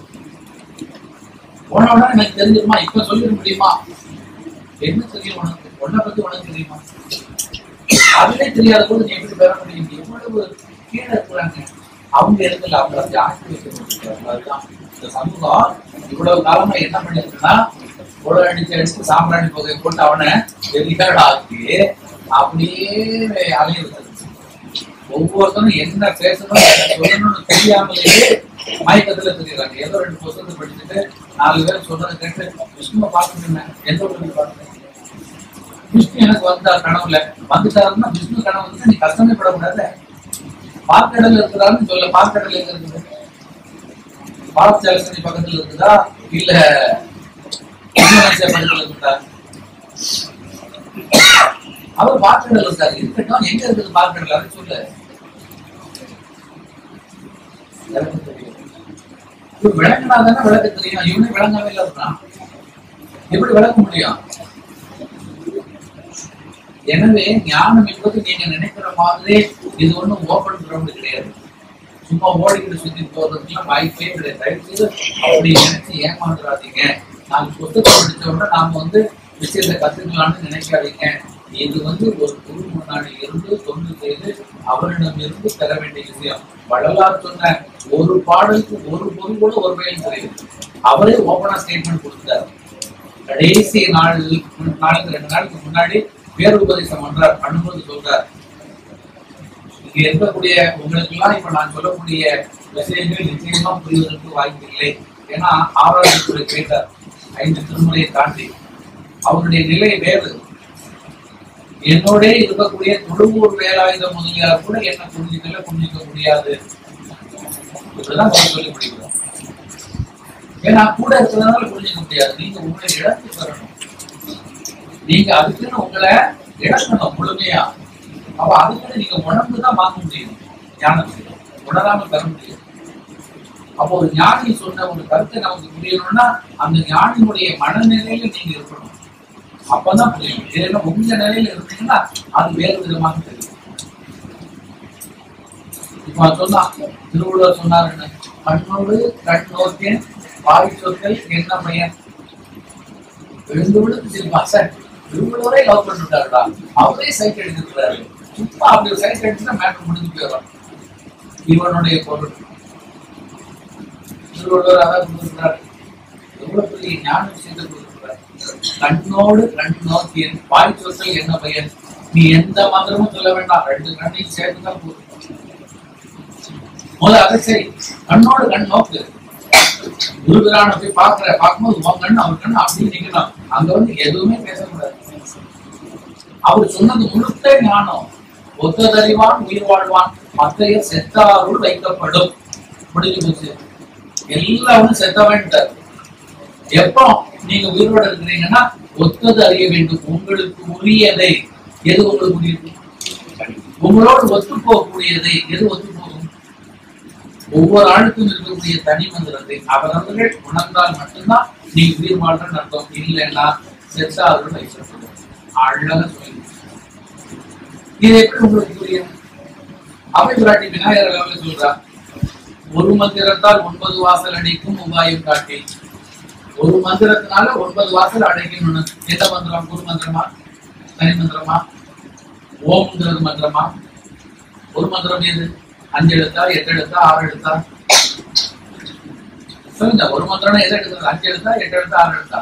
போனோட எனக்கு தெரிஞ்சிருமா, இப்ப சொல்லிட முடியுமா? என்ன தெரியும் உனக்கு? உன்னை பத்தி உனக்கு தெரியுமா? அதுவே தெரியாத போது நீ எப்படி பெற முடியும்? எவ்வளவு கீழே இருக்கிறாங்க அவங்க இடத்துல, அவங்க அப்படி ஆக்கி வைக்க. அதுதான் இந்த சமூகம் இவ்வளவு காலமா என்ன பண்ணிருக்குன்னா, உடல் அடிச்சு அடிச்சு சாம்பிராணி புகை போட்டு அவனை வெளியாட ஆக்கி அப்படியே அலையிறது. ஒவ்வொருத்தரும் என்ன பேசணும், என்ன சொல்லணும்னு தெரியாமலேயே மயக்கத்துல தெரியுறாங்க. ஏதோ ரெண்டு புத்தகத்தை படிச்சுட்டு நாலு பேர் சொல்றதை கேட்டு விஷ்ணுவை பார்த்துட்டு எந்த ஒரு பார்த்து விஷ்ணு எனக்கு வந்தா கனவுல வந்துட்டாருன்னா, விஷ்ணு கனவு வந்து நீ கஷ்டமே படக்கூடாது. பாக்கடல் இருக்குதான்னு சொல்ல, பாக்கடல் எங்க இருக்குது? பாலச்சலசனி பக்கத்துல இருக்குதா, இல்ல பக்கத்துல இருக்குதா? அவர் பாக்கடல் இருக்காரு, இருக்கட்டும். எங்க இருக்குது பாக்கடல்? அதை சொல்லு. விளங்கினாதானே விளக்க தெரியும். இவனே விளங்கவே இல்லை இருக்கான், எப்படி விளக்க முடியும்? எனவே ஞானம் என்பது நீங்க நினைக்கிற மாதிரி இது ஒண்ணும் ஓபன் கிரவுண்ட் கிடையாது. சும்மா ஓடிக்கிட்டு சுத்தி போறதுக்குலாம் வாய்ப்பே கிடையாது. தயவுசெய்து அப்படி நினைச்சு ஏமாந்துடாதீங்க. நாங்க புத்தகத்தை படிச்சோம்னா நாம வந்து விஷயத்தை கத்துக்கலாம்னு நினைக்காதீங்க. இது வந்து ஒரு குரு முன்னாடி இருந்து தொண்டு செய்து அவரிடம் இருந்து பெற வேண்டிய விஷயம். வள்ளலார் சொன்ன ஒரு பாடலுக்கு ஒரு பொருள் கூட ஒரு வகையில் தெரியுது. அவரே ஓபனா ஸ்டேட்மெண்ட் கொடுத்தார். கடைசி நாள் நாளுக்கு ரெண்டு நாளுக்கு முன்னாடி வேறு உபதேசம் பண்றார், அனுமதி சொல்றார். இங்க இருக்கக்கூடிய உங்களுக்கு எல்லாம் இப்ப நான் சொல்லக்கூடிய விஷயங்கள் நிச்சயமா புரிவதற்கு வாய்ப்பு இல்லை. ஏன்னா ஆறாவது கேட்டார், ஐந்து திருமுறையை தாண்டி அவருடைய நிலை வேறு. என்னோட இருக்கக்கூடிய தொழுவூர் வேலாயுத முதலியார் கூட என்ன புரிஞ்சுக்கல, புரிஞ்சுக்க முடியாது. இப்படிதான் சொல்லி முடிக்கிறோம். ஏன்னா கூட இருக்கிறதுனால புரிஞ்சுக்க முடியாது. நீங்க உங்களை இடத்துக்கு வரணும், நீங்க அதுக்குன்னு உங்களை இழக்கணும் முழுமையா. அப்ப அதுக்குன்னு நீங்க உணர்ந்துதான் வாங்க முடியும். ஞானத்தை உணராம பெற முடியும். அப்போ ஒரு ஞானி சொன்ன ஒரு கருத்தை நமக்கு புரியணும்னா அந்த ஞானியுடைய மனநிலையில நீங்க இருக்கணும். அப்பதான் புரியும். இல்லைன்னா உங்க நிலையில இருந்தீங்கன்னா அது வேறு விதமாக தெரியும். இப்ப சொன்னா திருவள்ளுவர் சொன்னாருன்னு கண்ணோடு கண் நோக்கேன் வாய் சொற்கள் என்ன பையன் விழுந்து விழுந்து திரும்ப சார் திருவள்ளுவரே லவ் பண்ணிட்டாருடா அவரே சைட் எடுத்துக்கிறாரு சும்மா அப்படி ஒரு சைட் எடுத்துனா மேட்டர் முடிஞ்சு போயிடும் இவனுடைய பொருள் திருவள்ளுவர் அதான் கொடுத்துருக்கிறாரு எவ்வளவு பெரிய ஞான விஷயத்தை கொடுத்துருக்கிறார் கண்ணோடு கண் நோக்கியன் வாய் சொற்கள் என்ன பையன் நீ எந்த மந்திரமும் சொல்ல வேண்டாம் ரெண்டு கண்ணையும் சேர்த்துதான் போதும் முதல்ல அதை சரி கண்ணோடு கண் நோக்கு குருபிரான போய் பாக்குற பார்க்கும்போது உன் கண்ணு அவர் கண்ணு அப்படின்னு நிக்கணும் அங்க வந்து எதுவுமே பேசக்கூடாது அவர் சொன்னது முழுக்க ஞானம் ஒத்ததறிவான் உயிர் வாழ்வான் மற்றைய செத்தாருள் வைக்கப்படும் முடிஞ்சு போச்சு எல்லாரும் செத்த வேண்டார் எப்போ நீங்க உயிரோட இருக்கிறீங்கன்னா ஒத்தது அறிய வேண்டும் உங்களுக்கு உரியதை எது உங்களுக்கு உரியது உங்களோடு ஒத்து போகக்கூடியதை எது ஒத்து போகும் ஒவ்வொரு ஆளுக்கும் இருக்கக்கூடிய தனி மந்திரத்தை அவரவர்கள் உணர்ந்தால் மட்டும்தான் நீங்க உயிர் வாழ்றன்னு அர்த்தம் இல்லைன்னா செத்தாருள் வைக்கப்படும் அழகா சொல்லி இது எப்படி உங்களுக்கு புரியும் அவை பிராட்டி விநாயகர் சொல்றா ஒரு மந்திரத்தால் ஒன்பது வாசல் அடைக்கும் உபாயம் காட்டி ஒரு மந்திரத்தினால ஒன்பது வாசல் அடைக்கணும்னு எந்த மந்திரம் குரு மந்திரமா தனி மந்திரமா ஓம்ங்கிறது மந்திரமா ஒரு மந்திரம் எது அஞ்சு எழுத்தா எட்டு எழுத்தா ஆறு எழுத்தா சொல்லுங்க ஒரு மந்திரம் எது எடுக்கிறது அஞ்சு எழுத்தா எட்டு எழுத்தா ஆறு எழுத்தா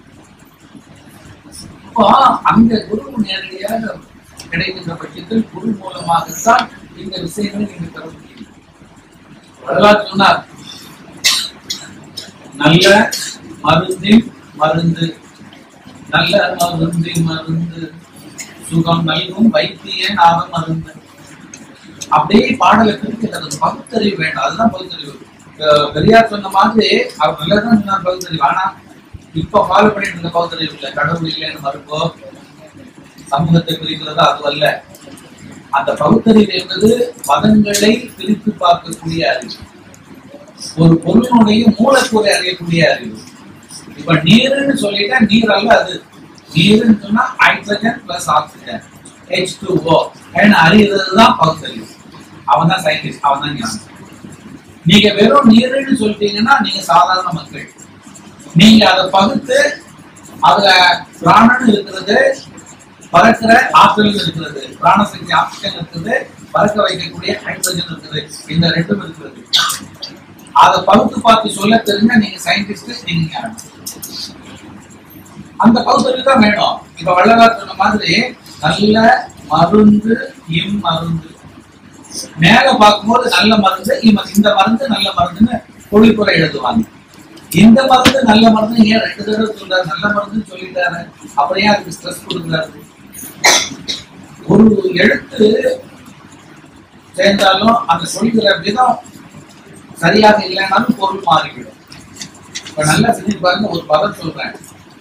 இப்போ அந்த குரு நேரடியாக கிடைக்கின்ற பட்சத்தில் குரு மூலமாகத்தான் இந்த விஷயங்களை நீங்க பெற முடியும் வரலாறு சொன்னார் நல்ல மருந்தின் மருந்து நல்ல மருந்தின் மருந்து சுகம் நல்கும் வைத்திய நாதம் மருந்து அப்படியே பாடலை பிரிக்கிறது பகுத்தறிவு வேண்டாம் அதுதான் பகுத்தறிவு பெரியார் சொன்ன மாதிரி அவர் நல்லதான் சொன்னார் பகுத்தறிவு ஆனா இப்ப ஃபாலோ பண்ணிட்டு இருக்க பகுத்தறிவு இல்லை கடவுள் இல்லைன்னு மறுப்போ சமூகத்தை பிரிக்கிறதா அது அல்ல அந்த பகுத்தறிவு என்பது பதங்களை பிரித்து பார்க்கக்கூடிய அறிவு ஒரு பொருளுடைய மூலக்கூறை அறியக்கூடிய அறிவு இப்ப நீருன்னு சொல்லிட்டா நீர் அல்ல அது நீருன்னு சொன்னா hydrogen plus oxygen H two O அறியறதுதான் பகுத்தறிவு அவன் தான் சயின்டிஸ்ட் அவன் தான் ஞானம் நீங்க வெறும் நீருன்னு சொல்லிட்டீங்கன்னா நீங்க சாதாரண மக்கள் நீங்க அதை பகுத்து அதுல பிராணன் இருக்கிறது பறக்கிற ஆற்றல் இருக்கிறது பிராணசக்தி ஆக்சிஜன் இருக்குது பறக்க வைக்கக்கூடிய ஹைட்ரஜன் இருக்குது இந்த ரெண்டும் இருக்கிறது அதை பகுத்து பார்த்து சொல்ல தெரிஞ்சா நீங்க சயின்டிஸ்ட் நீங்க அந்த பகுத்தறிவு தான் வேணும் இப்ப வள்ளலார் சொன்ன மாதிரி நல்ல மருந்து இம் மருந்து மேல பார்க்கும்போது நல்ல மருந்து இந்த மருந்து நல்ல மருந்துன்னு பொழிப்புரை எழுதுவாங்க இந்த மருந்து நல்ல மருந்து ஏன் ரெண்டு தடவை சொல்றாரு நல்ல மருந்துன்னு சொல்லிட்டாரு அப்படியே அதுக்கு ஸ்ட்ரெஸ் கொடுக்குறாரு ஒரு எழுத்து சேர்ந்தாலும் அந்த சொல்கிற விதம் சரியாக இல்லைன்னாலும் பொருள் மாறிவிடும் இப்ப நல்லா செஞ்சு பாருங்க ஒரு பதம் சொல்றேன்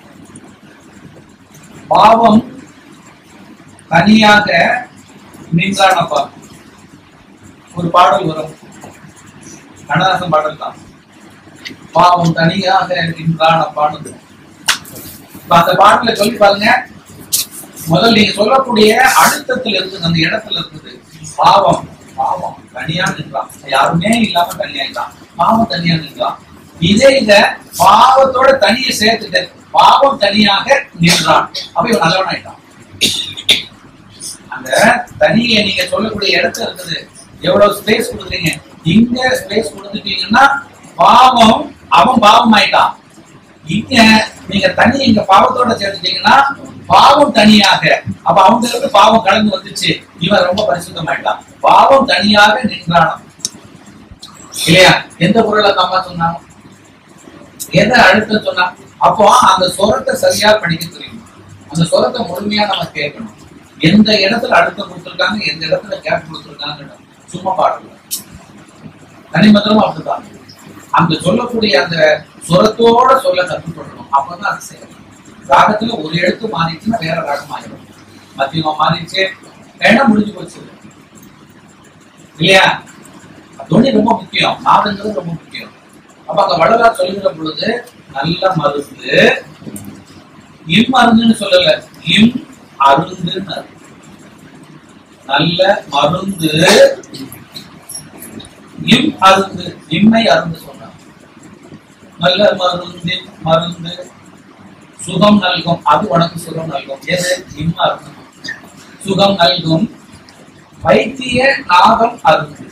பாவம் தனியாக நின்றானப்பா ஒரு பாடல் வரும் கண்ணதாசன் பாடல் தான் பாவம் தனியாக நின்றானப்பான்னு அந்த பாடல சொல்லி பாருங்க முதல் நீங்க சொல்லக்கூடிய அழுத்தத்துல இருக்குது அந்த இடத்துல இருக்குது பாவம் பாவம் தனியா நின்றான் யாருமே இல்லாம தனியா இருக்கான் பாவம் தனியா நின்றான் இதே இத பாவத்தோட தனியை சேர்த்துட்டு பாவம் தனியாக நின்றான் அப்ப இவன் நல்லவன் ஆயிட்டான் அந்த தனியை நீங்க சொல்லக்கூடிய இடத்துல இருக்குது எவ்வளவு ஸ்பேஸ் கொடுக்குறீங்க இங்க ஸ்பேஸ் கொடுத்துட்டீங்கன்னா பாவம் அவன் பாவம் ஆயிட்டான் இங்க நீங்க தனி இங்க பாவத்தோட சேர்த்துட்டீங்கன்னா பாவம் தனியாக அப்ப அவங்க இருந்து பாவம் கலந்து வந்துச்சு இவன் ரொம்ப பரிசுத்தமாயிட்டான் பாவம் தனியாக நின்றான் இல்லையா எந்த பொருளை தம்மா சொன்னாங்க எதை அழுத்தம் சொன்னா அப்போ அந்த சொரத்தை சரியா படிக்க தெரியும் அந்த சொரத்தை முழுமையா நம்ம கேட்கணும் எந்த இடத்துல அழுத்தம் கொடுத்துருக்காங்க எந்த இடத்துல கேப் கொடுத்துருக்காங்க சும்மா பாடல தனிமந்திரமும் அப்படிதான் அந்த சொல்லக்கூடிய அந்த சொரத்தோட சொல்ல கற்றுக்கொள்ளணும் அப்பதான் அது செய்யணும் ராகத்துல ஒரு எழுத்து மாறிச்சுன்னா வேற ராகம் ஆயிடும் மத்தியமா மாறிச்சு வேணா முடிஞ்சு போச்சு இல்லையா துணி ரொம்ப முக்கியம் நாதங்கிறது ரொம்ப முக்கியம் அப்ப அங்க வள்ளலார் சொல்லுகிற பொழுது நல்ல மருந்து இம் மருந்துன்னு சொல்லல இம் அருந்துன்னு நல்ல மருந்து அருந்து இம்மை அருந்து சொன்னார். நல்ல மருந்து மருந்து சுகம் நல்கும், அது உனக்கு சுகம் நல்கும். எது? இம்ம அருந்து சுகம் நல்கும். வைத்திய நாதம் அருந்து,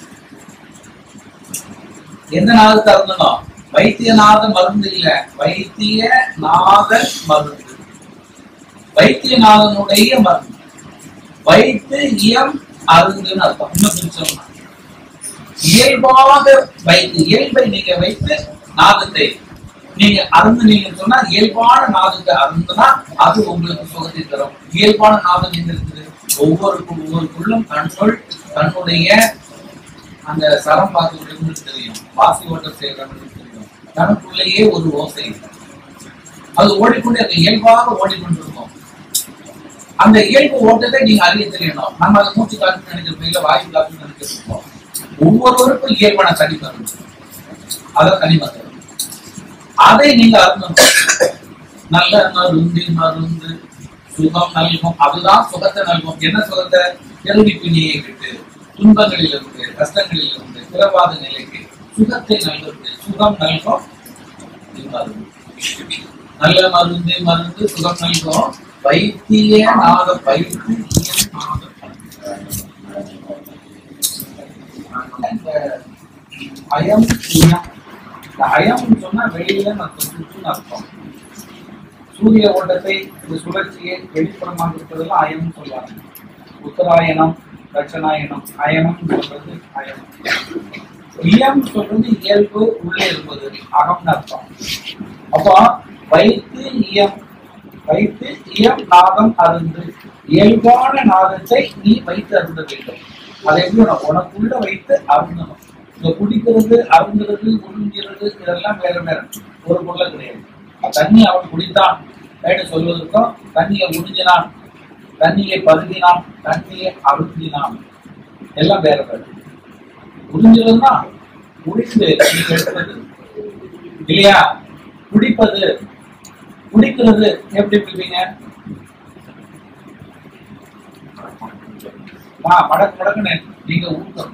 எந்த நாதத்தை அருந்தணும்? வைத்தியநாத மருந்து இல்ல, வைத்திய நாதன் மருந்து, வைத்தியநாதனுடைய மருந்து. வைத்து இயம் அருந்துன்னு அர்த்தம். இன்னும் சொன்னா இயல்பாக வைத்து, இயல்பை நீங்க வைத்து நாதத்தை நீங்க அருந்துனீங்கன்னு சொன்னா, இயல்பான நாதத்தை அருந்துனா அது உங்களுக்கு சுகத்தை தரும். இயல்பான நாதம் எங்க இருக்குது? ஒவ்வொருக்கும் ஒவ்வொருக்குள்ளும் தன்னுள் தன்னுடைய அந்த சரம் பார்த்து தெரியும், வாசி ஓட்டம் செய்யறவங்களுக்கு தெரியும், தனக்குள்ளேயே ஒரு ஓசை அது ஓடிக்கொண்டே அந்த இயல்பாக ஓடிக்கொண்டிருக்கும். அந்த இயல்பு ஓட்டத்தை நீங்க அறிய தெரியணும். நம்ம அதை மூச்சு காற்று நினைக்கிறோம், இல்ல வாயு காற்று நினைச்சிருக்கோம். ஒவ்வொருவருக்கும் இயல்பான தனிமரம், அதான் தனிமரம். அதை நீங்க அருந்தணும். நல்ல மருந்து மருந்து சுகம் நல்கும், அதுதான் சுகத்தை நல்கும். என்ன சுகத்தை? பிறவி பிணியை விட்டு, துன்பங்களில் இருந்து, கஷ்டங்களில் இருந்து, பிறவாத நிலைக்கு சுகத்தை நல்கிறது. சுகம் நல்கும் மருந்து. நல்ல மருந்து மருந்து சுகம் நல்கும். வைத்திய நாத வைத்திய நாத அயம் அயம் சொன்னா வெளியில அர்த்தம். சூரிய ஓட்டத்தை சுழற்சியை வெளிப்புறமாக இருப்பதெல்லாம் அயம் சொல்லுவாங்க. உத்தராயணம் தட்சணாயணம் அயனம் சொல்றது அயம். இயம் சொல்றது இயல்பு, உள்ளே இருப்பது, அகம்னு அர்த்தம். அப்போ வைத்து இயம், வைத்து இயம் நாதம் அருந்து, இயல்பான நாதத்தை நீ வைத்து அருந்த வேண்டும். அதை எப்படி உனக்குள்ள வைத்து அருந்தணும். இங்க குடிக்கிறது, அருந்துறது, உறிஞ்சிறது இதெல்லாம் வேற வேற, ஒரு பொருள் கிடையாது. தண்ணி அவன் குடித்தான் சொல்வதற்கும், தண்ணியை உறிஞ்சினான், தண்ணியை பருகினான், தண்ணியை அருந்தினான், எல்லாம் வேற வேற. உறிஞ்சிறதுன்னா குடித்து நீங்க எடுக்கிறது இல்லையா? குடிப்பது, குடிக்கிறது எப்படி குடிப்பீங்க? மடக்கு மடக்குன்னு நீங்க ஊத்தணும்.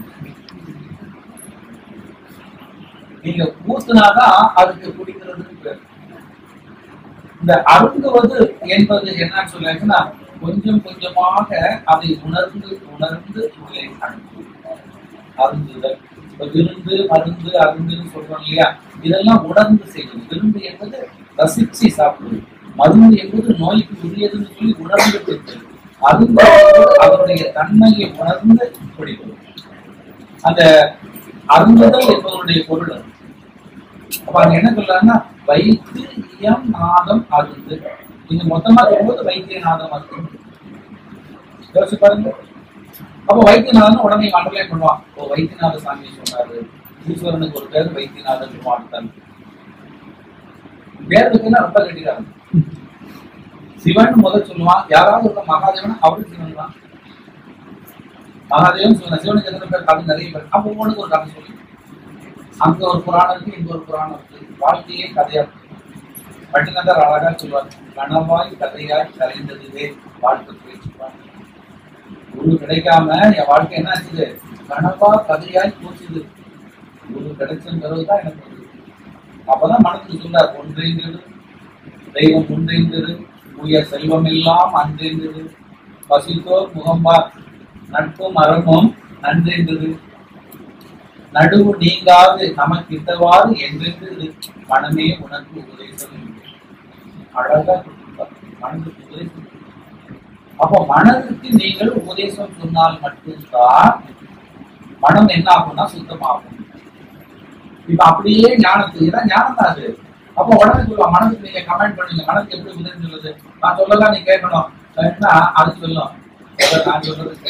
நீங்க ஊத்துனாதான் அதுக்கு குடிக்கிறதுன்னு பேர். இந்த அருந்துவது என்பது என்னன்னு சொல்லிச்சுன்னா, கொஞ்சம் கொஞ்சமாக அதை உணர்ந்து உணர்ந்து உள்ளே அனுப்பும் அருந்துதல். விருந்து மருந்து அருந்துன்னு சொல்றோம் இல்லையா? இதெல்லாம் உணர்ந்து செய்வது. விருந்து என்பது ரசிச்சு சாப்பிடுவது, மருந்து என்பது நோய்க்கு உரியதுன்னு சொல்லி உணர்ந்து கொடுத்தது. அருந்து அதனுடைய தன்மையை உணர்ந்து குடிப்பது. அந்த அருந்துதல் என்பதனுடைய பொருள். அப்ப அங்க என்ன சொல்றாங்கன்னா, வைத்து இயம் நாதம் அருந்து. நீங்க மொத்தமா சொல்லும்போது வைத்திய நாதம் அருந்து யோசிச்சு பாருங்க. அப்போ வைத்தியநாதன் உடனே அண்டர்லைன் பண்ணுவான். ஓ, வைத்தியநாத சாமி சொன்னாரு, ஈஸ்வரனுக்கு ஒரு பேர் வைத்தியநாதன் வாழ்த்தான். பேருக்குன்னா ரொம்ப கட்டிக்காரு. சிவன் முதல் சொல்லுவான். யாராவது ஒரு மகாதேவன், அவரு சிவன் தான். மகாதேவன் சிவன், சிவனுக்கு எத்தனை பேர் கதை? நிறைய பேர். அப்போ ஒவ்வொன்றுக்கு ஒரு கதை சொல்லி, அங்க ஒரு புராணம் இருக்கு, இங்க ஒரு புராணம் இருக்கு. வாழ்க்கையே கதையா இருக்கு. பட்டினத்தார் அழகா சொல்லுவார், கனவாய் கதையாய் கலைந்ததுவே வாழ்க்கை பேச்சுவாங்க. குரு கிடைக்காம என் வாழ்க்கை என்ன ஆச்சுது? கனவா கதையாய் போச்சுது. குரு கிடைச்ச பிறகுதான் எனக்கு வருது. அப்பதான் மனசுக்கு சொன்னார், ஒன்றைந்தது தெய்வம் ஒன்றைந்தது, உயர் செல்வம் எல்லாம் அன்றெய்ந்தது, பசித்தோர் முகம்பார் நட்பும் அறமும் நன்றெய்ந்தது, நடுவு நீங்காது நமக்கு இட்டவாறு என்றென்று மனமே உனக்கு உபதேசம். அழகா மனதுக்கு உபதேசம். அப்போ மனதுக்கு நீங்கள் உபதேசம் சொன்னால் மட்டும்தான் மனம் என்ன ஆகும்னா சுத்தமாகும். இப்ப அப்படியே ஞானத்துக்கு இதான் ஞானம் தான் அது. அப்போ உடனே சொல்லுவா, மனதுக்கு நீங்க கமெண்ட் பண்ணுங்க, மனதுக்கு எப்படி உதவி சொல்லுது? நான் சொல்லலாம், நீ கேட்கணும். அது சொல்லும், நான் சொல்றது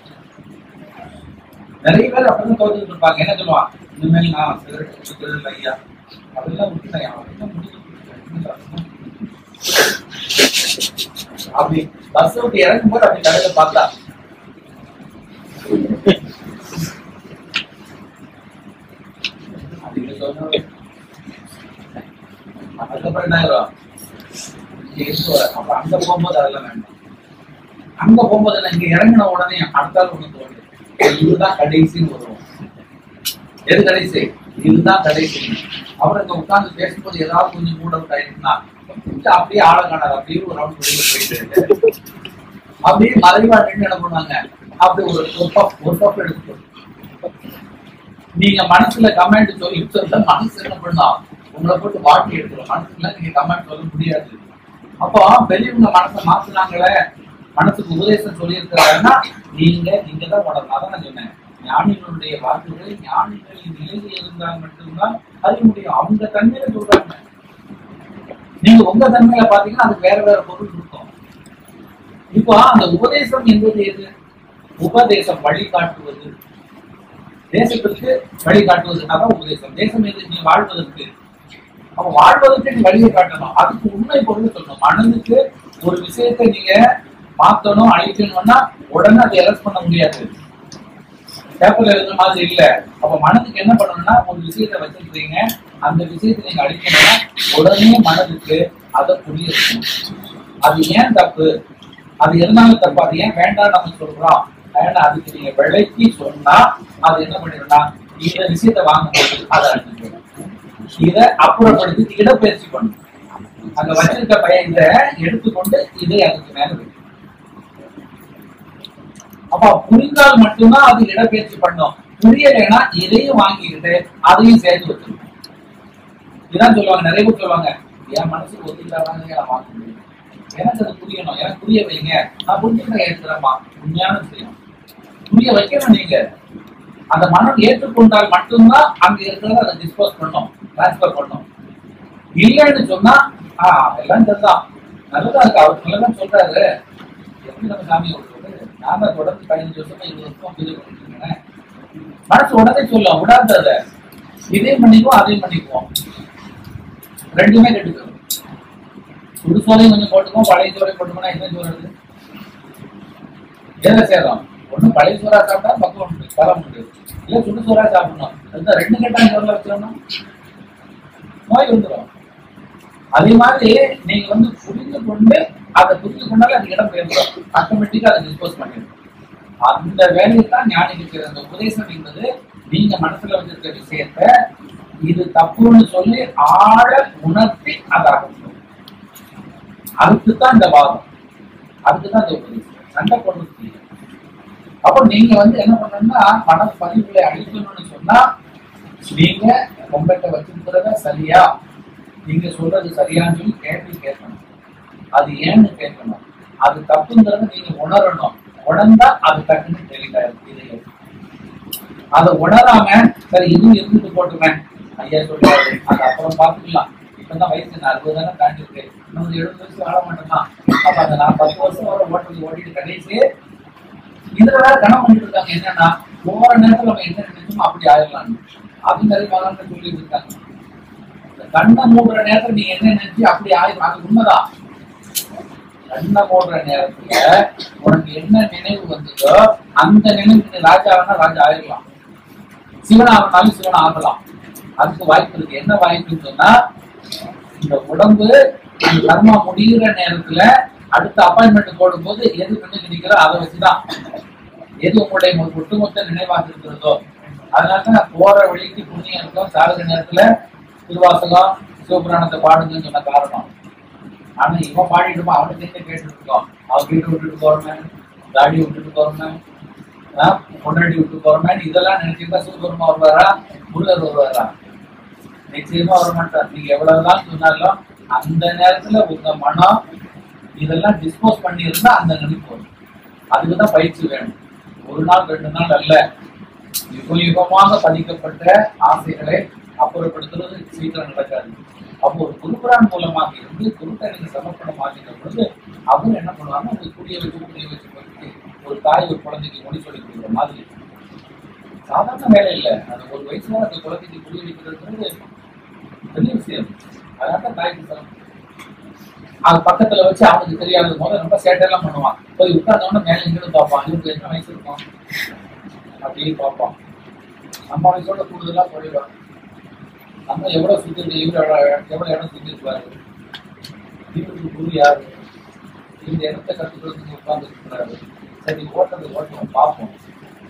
நிறைய பேர் அப்படிதான் தோத்துட்டு இருப்பாங்க. என்ன சொல்லுவான், இனிமேல் நான் சிகரெட் சுற்றுறது ஐயா, அதெல்லாம் விட்டுட்டேன், அதெல்லாம் முடிச்சு அப்படி பஸ் விட்டு இறங்கும் போது அப்படி கடையில பார்த்தா அதுக்கப்புறம் என்ன ஆயிரும்? அப்புறம் அங்க போகும்போது அதெல்லாம் வேண்டாம். அங்க போகும்போது இங்க இறங்கின உடனே அடுத்தாலும் ஒண்ணு தோணுது, இதுதான் கடைசின்னு வருவோம். எது கடைசி? இதுதான் கடைசி. அப்புறம் இங்க உட்கார்ந்து பேசும்போது ஏதாவது கொஞ்சம் மூட் அவுட் ஆயிடுச்சுன்னா அப்படியே ஆள காணாது, அப்படியே ஒரு ரவுண்ட் வெளியில போயிட்டு அப்படியே மறைவா நின்று என்ன பண்ணுவாங்க, அப்படி ஒரு ஒரு பப் எடுத்து நீங்க மனசுல கமெண்ட் சொல்லி சொல்ல மனசு என்ன பண்ணா உங்களை போட்டு வாட்டி எடுத்துரும். மனசுல நீங்க கமெண்ட் சொல்ல முடியாது. அப்போ பெரியவங்க மனசை மாத்துனாங்களே, மனசுக்கு உபதேசம் சொல்லி இருக்கிறாங்கன்னா நீங்க நீங்கதான் உடம்பு. அதான் நான் சொன்னேன், ஞானிகளுடைய வாக்குகளை ஞானிகளின் நிலையில் இருந்தால் மட்டும்தான் அறிய முடியும். அவங்க தன்மையில சொல்றாங்க, நீங்க உங்க தன்மையில பாத்தீங்கன்னா அதுக்கு வேற வேற பொருள் இருக்கும். இப்போ அந்த உபதேசம் என்பது எது? உபதேசம் வழிகாட்டுவது, தேசத்திற்கு வழிகாட்டுவதுனால உபதேசம். தேசம் எது? நீ வாழ்வதற்கு. அப்ப வாழ்வதற்கு நீ வழியை காட்டணும், அதுக்கு உண்மை பொருள் சொல்லணும். மனதுக்கு ஒரு விஷயத்தை நீங்க மாத்தணும் அழிக்கணும்னா உடனே அதை எலக்ட் பண்ண முடியாது, பேப்பர்ல எழுதுற மாதிரி இல்ல. அப்ப மனதுக்கு என்ன பண்ணணும்னா ஒரு விஷயத்தை வச்சிருக்கீங்க, அந்த விஷயத்தை நீங்க அழிக்கணும்னா உடனே மனதுக்கு அதை புரிய இருக்கணும். அது ஏன் தப்பு, அது எதனால தப்பு, அது ஏன் வேண்டாம் நம்ம சொல்றோம், வேண்டாம் அதுக்கு நீங்க விலைக்கு சொன்னா அது என்ன பண்ணிடும்னா இந்த விஷயத்தை வாங்கும்போது அதை அழிக்கணும், இதை அப்புறப்படுத்தி இடப்பெயர்ச்சி பண்ணும். அங்க வச்சிருக்க பையன் இதை எடுத்துக்கொண்டு இதை அதுக்கு மேல வைக்கும். அப்ப புரிந்தால் மட்டும்தான் அது இடப்பெயர்ச்சி பண்ணும். புரியலைன்னா இதையும் வாங்கிக்கிட்டு அதையும் சேர்த்து வச்சிருக்கோம். இதான் சொல்லுவாங்க, நிறைய பேர் சொல்லுவாங்க, என் மனசுக்கு ஒத்துக்கிட்டாங்க நான் வாங்க முடியும், எனக்கு அது புரியணும், எனக்கு புரிய வைங்க, நான் புரிஞ்சுக்கிட்ட ஏற்றுக்கிறேன்மா. உண்மையான விஷயம் புரிய வைக்கணும். நீங்க அந்த மனம் ஏற்றுக்கொண்டால் மட்டும்தான் அங்க இருக்கிறத அதை டிஸ்போஸ் பண்ணும், டிரான்ஸ்பர் பண்ணும். இல்லைன்னு சொன்னா ஆஹ் எல்லாம் தெரிதான் நல்லதா இருக்கு, அவர் நல்லதான் சொல்றாரு, எப்படி நம்ம சாமியை சொல்றது, நான் தான் தொடர்ந்து பதினஞ்சு வருஷமா இருபது வருஷமா பூஜை பண்ணிட்டு இருக்கேன். மனசு உடனே சொல்லும், விடாத அதை இதையும் பண்ணிக்குவோம் அதையும் பண்ணிக்குவோம், ரெண்டுமே கெட்டுக்கிறோம். சுடு சோறையும் கொஞ்சம் போட்டுக்கோம், பழைய சோறை போட்டுக்கோனா என்ன சோறு இருக்கு, எதை சேரும்? ஒண்ணு பழைய சோறா சாப்பிட்டா பக்குவம் உண்டு, பலம் உண்டு, இல்ல சுடு சோறா சாப்பிடணும். அதுதான் ரெண்டு கட்டாயம் சோறுல வச்சோம்னா நோய் வந்துடும். அதே மாதிரி நீங்க வந்து புரிந்து கொண்டு அதை புரிந்து கொண்டாலே அது இடம் பெயர்ந்துடும், ஆட்டோமேட்டிக்கா அதை டிஸ்போஸ் பண்ணிடும். அந்த வேலையை தான் ஞானிக்கு அந்த உபதேசம் என்பது. நீங்க மனசுல வச்சிருக்க விஷயத்த இது தப்புன்னு சொல்லி ஆழ உணர்த்தி அதை அகற்றும். அதுக்குத்தான் இந்த வாதம், அதுக்குதான் இந்த உபதேசம். சண்டை போடுறது. அப்போ நீங்க வந்து என்ன பண்ணணும்னா மன பதிவுகளை அழிக்கணும்னு சொன்னா நீங்க உங்கள்கிட்ட வச்சிருக்கிறத சரியா, நீங்க சொல்றது சரியான்னு சொல்லி கேள்வி கேட்கணும். அது ஏன்னு கேட்கணும், அது தப்புங்கிறத நீங்க உணரணும். உணர்ந்தா அது டக்குன்னு தெளிவாயிருக்கு. அதை உணராம சரி இதுவும் இருந்துட்டு போட்டுவேன் ஐயா சொல்றாரு, அது அப்புறம் பார்த்துக்கலாம், இப்பதான் வயசு நான் அறுபது தானே தாண்டி இருக்கு, இன்னும் எழுபது வயசு வாழ மாட்டோமா, அப்ப அந்த நான் பத்து வருஷம் வர ஓட்டுறது ஓட்டிட்டு கடைசி இதுல வேற கணம் பண்ணிட்டு இருக்காங்க. என்னன்னா போற நேரத்துல நம்ம என்ன நினைச்சோமோ அப்படி ஆயிடலாம், அது நிறைய மகன் சொல்லிட்டு இருக்காங்க. கண்ணை மூடுற நேரத்துல நீங்க என்ன நினைச்சு அப்படி ஆயிடும், அது உண்மைதான். கண்ணை மூடுற நேரத்துல உனக்கு என்ன நினைவு வந்ததோ அந்த நினைவு ராஜாவனா ராஜா ஆயிடலாம், சிவனாகனாலும் சிவன் ஆகலாம். அதுக்கு வாய்ப்பு இருக்கு. என்ன வாய்ப்புன்னு சொன்னா இந்த உடம்பு கர்மா முடிகிற நேரத்துல அடுத்த அப்பாயின்மெண்ட் போடும் போது எது கண்ணுக்கு நிக்கிறோ அதை வச்சுதான் எது உங்களுடைய ஒட்டுமொத்த நினைவாக இருக்கிறதோ. அதனாலதான் போற வழிக்கு புண்ணியம் இருக்கும், சாகுற நேரத்துல திருவாசகம் சிவபுராணத்தை பாடுங்கன்னு சொன்ன காரணம். ஆனா இவன் பாடிட்டுமா அவனுக்கு என்ன கேட்டு இருக்கோம், அவன் வீட்டை விட்டுட்டு போறமே, தாடி விட்டுட்டு போறமே, பொண்டாட்டி விட்டு போறமே, இதெல்லாம் நினைச்சிருந்தா சிவபெருமா வருவாரா, முருகர் வருவாரா? நிச்சயமா வர மாட்டார். நீங்க எவ்வளவுதான் சொன்னாலும் அந்த நேரத்துல உங்க மனம் இதெல்லாம் டிஸ்போஸ் பண்ணி இருந்தா அந்த நினைப்பு வரும். அதுக்குதான் பயிற்சி வேணும். ஒரு நாள் ரெண்டு நாள் அல்ல, யுக யுகமாக பதிக்கப்பட்ட ஆசைகளை அப்புறப்படுத்துறது சீக்கிரம் நடக்காது. அப்போ ஒரு குருபுரான் மூலமாக இருந்து குருட்டனுக்கு சமர்ப்பணம் ஆகின்ற பொழுது அவங்க என்ன பண்ணுவாங்க, ஒரு புரிய வச்சு புரிய வச்சு பற்றி ஒரு தாய் ஒரு குழந்தைக்கு மொழி சொல்லி கொடுக்குற மாதிரி சாதாரண வேலை இல்லை. அது ஒரு வயசுல அந்த குழந்தைக்கு புரிய வைக்கிறது பெரிய விஷயம். அதனால தாய்க்கு சிரமம். அது பக்கத்துல வச்சு அவனுக்கு தெரியாத போது ரொம்ப சேட்டெல்லாம் பண்ணுவான். போய் உட்கார்ந்தோன்னா மேல இங்கிருந்து பார்ப்பான், இவருக்கு என்ன வயசு இருக்கும் அப்படின்னு பார்ப்பான். நம்ம வயசோட கூடுதலா போயிடுவாங்க. நம்ம எவ்வளவு சுத்தி இவரு எவ்வளவு இடம் சுத்தி இருப்பாரு, இவருக்கு குரு யாரு, இந்த இடத்தை கத்துக்கிறதுக்கு உட்கார்ந்து இருக்கிறாரு. சரி ஓட்டது ஓட்டணும் பார்ப்போம்.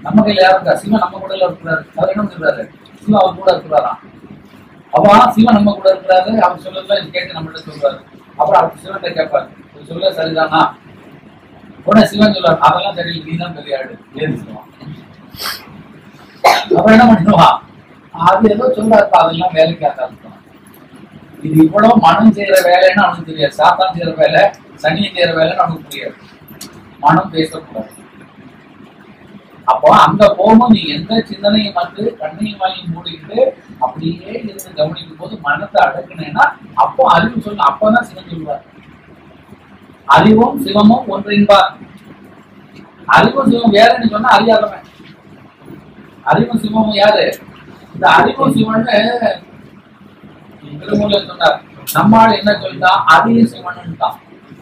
நம்ம கையில யாரும் இருக்கா? சிவன் நம்ம கூட இருக்கிறாரு. அவர் என்ன சொல்றாரு? சிவன் அவர் கூட இருக்கிறாராம். அவா சிவன் நம்ம கூட இருக்கிறாரு. அவர் சொல்லலாம் கேட்டு நம்மகிட்ட சொல்றாரு. அப்புறம் அவர் சிவன் கேட்பாரு, சொல்ல சரிதானா? உடனே சிவன் சொல்றாரு, அதெல்லாம் தெரியல, நீ தான் பெரிய ஆடு ஏன்னு சொல்லுவான். அப்புறம் என்ன பண்ணுவான்? அது ஏதோ சொல்றாருப்பா, அதெல்லாம் வேலைக்கு ஆகாது. இது இவ்வளவு மனம் செய்யற வேலைன்னு அவனுக்கு தெரியாது. சாத்தான் செய்யற வேலை, சனியன் செய்யற வேலைன்னு அவனுக்கு புரியாது. மனம் பேசக்கூடாது. அப்போ அங்க போகும்போது நீ எந்த சிந்தனையும் வந்து கண்ணையும் வாங்கி மூடிக்கிட்டு அப்படியே இருந்து கவனிக்கும் போது மனத்தை அடக்குனேன்னா அப்போ அறிவு சொல்லணும். அப்பதான் சிவன் சொல்லுவார், அறிவும் சிவமும் ஒன்றின்பார். அறிவும் சிவம் வேறன்னு சொன்னா அறியாதவன். அறிவும் சிவமும் யாரு? இந்த அறிவும் சிவன்னு திருமூல சொன்னார். நம்மால் என்ன சொல்லிட்டான்? அறியும் சிவன்னுட்டான்.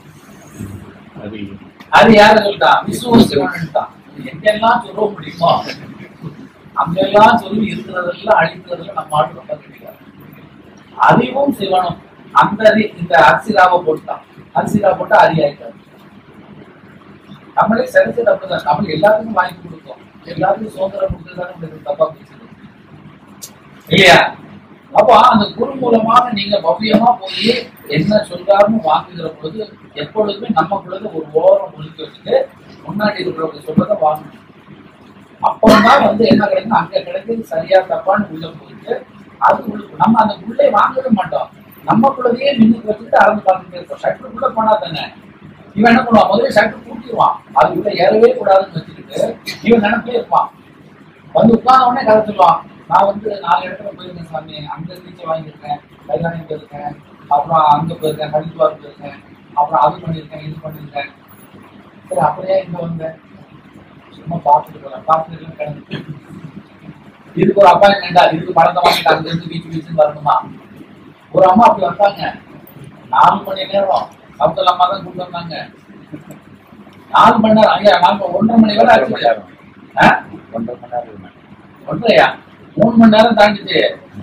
அது யாரு சொல்லிட்டான்? விஷ்ணுவும் சிவன்னுட்டான். எங்கெல்லாம் சொல்ல முடியுமோ அங்கெல்லாம் சொல்லி இருக்கிறதெல்லாம் அழிக்கிறதுல நம்ம ஆட்டு ரொம்ப கிடையாது. அறிவும் சிவனும் அந்த இந்த அரிசிராவை போட்டான். அரிசிரா போட்டா அறியாயிட்டாரு. நம்மளே சரிச்சு தப்புதான். நம்ம எல்லாத்துக்கும் வாங்கி கொடுத்தோம், எல்லாத்துக்கும் சுதந்திரம் கொடுத்துதான் நம்மளுக்கு தப்பா பேசுது இல்லையா? அப்போ அந்த குரு மூலமாக நீங்க பவ்யமா போய் என்ன சொல்றாருன்னு வாங்குகிற பொழுது எப்பொழுதுமே நம்ம பொழுது ஒரு ஓரம் ஒழுக்கி வச்சுட்டு முன்னாடி இருக்கிறவங்க சொல்றதை வாங்கணும். அப்பதான் வந்து என்ன கிடைக்கும், அங்க கிடைக்கிறது சரியா தப்பான்னு உள்ள போயிட்டு அது உள்ள நம்ம அந்த உள்ளே வாங்கவே மாட்டோம். நம்ம குள்ளதையே மின்னுக்கு வச்சுட்டு அறந்து பார்த்துட்டே இருப்போம். ஷட்டர் கூட போனா தானே இவன் என்ன பண்ணுவான்? முதல்ல ஷட்டர் கூட்டிடுவான், அது உள்ள ஏறவே கூடாதுன்னு வச்சுக்கிட்டு இவன் நினைப்பே இருப்பான். வந்து உட்கார்ந்த உடனே கதை சொல்லுவான், நான் வந்து நாலு இடத்துல போயிருக்கேன் சாமி, அங்க நீச்சல் வாங்கியிருக்கேன், கல்யாணம் போயிருக்கேன், அப்புறம் அங்க போயிருக்கேன், ஹரித்வார் போயிருக்கேன், அப்புறம் அது பண்ணியிருக்கேன், இது பண்ணியிருக்கேன். சரி அப்படியே இங்க வந்தேன், சும்மா பார்த்துட்டு போறேன், பார்த்துட்டு கிடந்து இதுக்கு ஒரு அப்பாயின்மெண்டா, இதுக்கு பணத்தை வாங்கிட்டு அங்க இருந்து வீச்சு வீச்சுன்னு வரணுமா? ஒரு அம்மா அப்படி வந்தாங்க, நாலு மணி நேரம் சவுத்தல் அம்மா தான் கூப்பிட்டு வந்தாங்க. நாலு மணி நேரம் ஐயா, நாலு ஒன்றரை மணி வரை ஆச்சு. ஒன்றரை மணி நேரம் ஒன்றையா மூணு மணி நேரம் தாண்டிச்சு.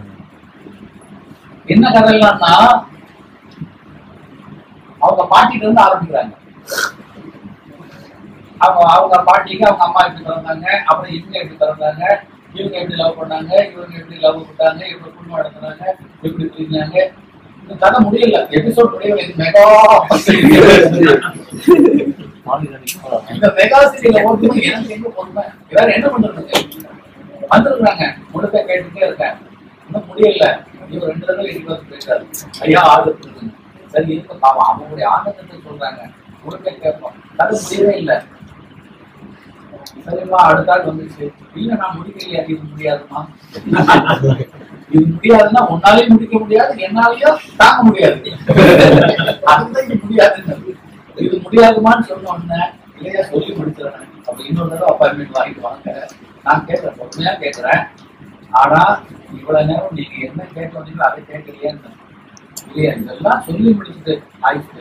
என்ன கதைலாம்னா அவங்க பாட்டிட்டு இருந்து ஆரம்பிக்கிறாங்க. அவங்க அவங்க பாட்டிக்கு அவங்க அம்மா எப்படி பிறந்தாங்க, அப்புறம் இவங்க எப்படி பிறந்தாங்க, இவங்க எப்படி லவ் பண்ணாங்க, இவங்க எப்படி லவ் பண்ணாங்க, எப்படி குடும்பம் நடத்துனாங்க, எப்படி பிரிஞ்சாங்க. இந்த கதை முடியல, எபிசோட் முடியல. இது மெகா இந்த மெகா சீரியல ஓட்டும்போது எனக்கு எங்க பொறுமை, வேற என்ன பண்றது? வந்துருக்காங்க, முழுக்க கேட்டுட்டே இருக்கேன், இன்னும் முடியல. இவர் ரெண்டு தடவை இருபது பேசாரு, ஐயா ஆர்வம் சரி இருக்கும் பாவம், அவங்களுடைய ஆனந்தத்தை சொல்றாங்க, முழுக்க கேட்போம். கதை முடியவே இல்லை. சரிம்மா அடுத்த ஆள் வந்துச்சு, இல்ல நான் முடிக்கலையா, இது முடியாதுமா, இது முடியாதுன்னா உன்னாலையும் முடிக்க முடியாது, என்னாலையும் தாங்க முடியாது, அதுதான் இது முடியாதுன்னு. இது முடியாதுமான்னு சொன்ன உடனே இல்லையா சொல்லி முடிச்சிடறேன். அப்ப இன்னொரு தடவை அப்பாயின்மெண்ட் வாங்கிட்டு வாங்க, நான் கேட்கிறேன், பொறுமையா கேட்கிறேன். ஆனா இவ்வளவு நேரம் நீங்க என்ன கேட்க வந்தீங்களோ அதை கேட்கலையேன்னு இல்லையா, இதெல்லாம் சொல்லி முடிச்சுட்டு ஆயிடுச்சு.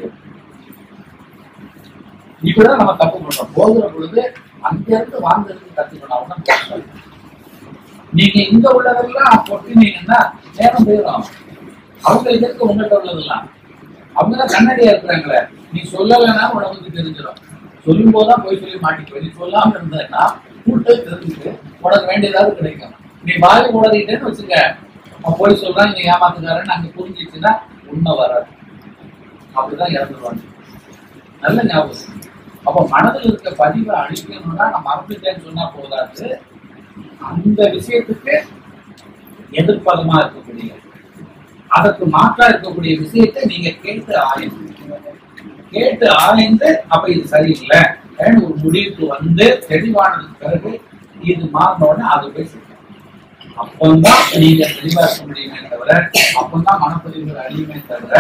இப்பதான் நம்ம தப்பு பண்றோம். போகிற பொழுது அங்க இருந்து வாங்குறதுக்கு கத்துக்கணும். நீங்க இங்க உள்ளதெல்லாம் கொட்டினீங்கன்னா நேரம் போயிடும். அவங்களுக்கு இருக்கு உங்கள்கிட்ட உள்ளதெல்லாம். அவங்கதான் கண்ணடியா இருக்கிறாங்களே, நீ சொல்லலைன்னா உனக்கு தெரிஞ்சிடும். சொல்லும் போதுதான் போய் சொல்லி மாட்டிக்குவேன். நீ சொல்லாம இருந்தேன்னா கூட்டு தெரிஞ்சுட்டு உனக்கு வேண்டியதாவது கிடைக்கும். நீ வாய் உடறிட்டேன்னு வச்சுக்க, போய் சொல்றான் இங்க ஏமாத்துக்காரன்னு அங்க புரிஞ்சிச்சுன்னா உண்மை வராது. அப்படிதான் இறந்துருவாங்க. நல்ல ஞாபகம். அப்ப மனதில் இருக்க பதிவை அழிக்கணும்னா நான் மறந்துட்டேன்னு சொன்னா போதாது, அந்த விஷயத்துக்கு எதிர்ப்பதமா இருக்கக்கூடிய அதற்கு மாற்றா இருக்கக்கூடிய விஷயத்தை நீங்க கேட்டு ஆய்ந்து கேட்டு ஆய்ந்து அப்ப இது சரியில்லை ஒரு முடிவுக்கு வந்து தெளிவானதுக்கு பிறகு இது மாறினோடனே அது பேச அப்பந்தான் நீங்க தெளிவா இருக்க முடியுமே தவிர, அப்பந்தான் மனப்பதிவுகள் அழியுமே தவிர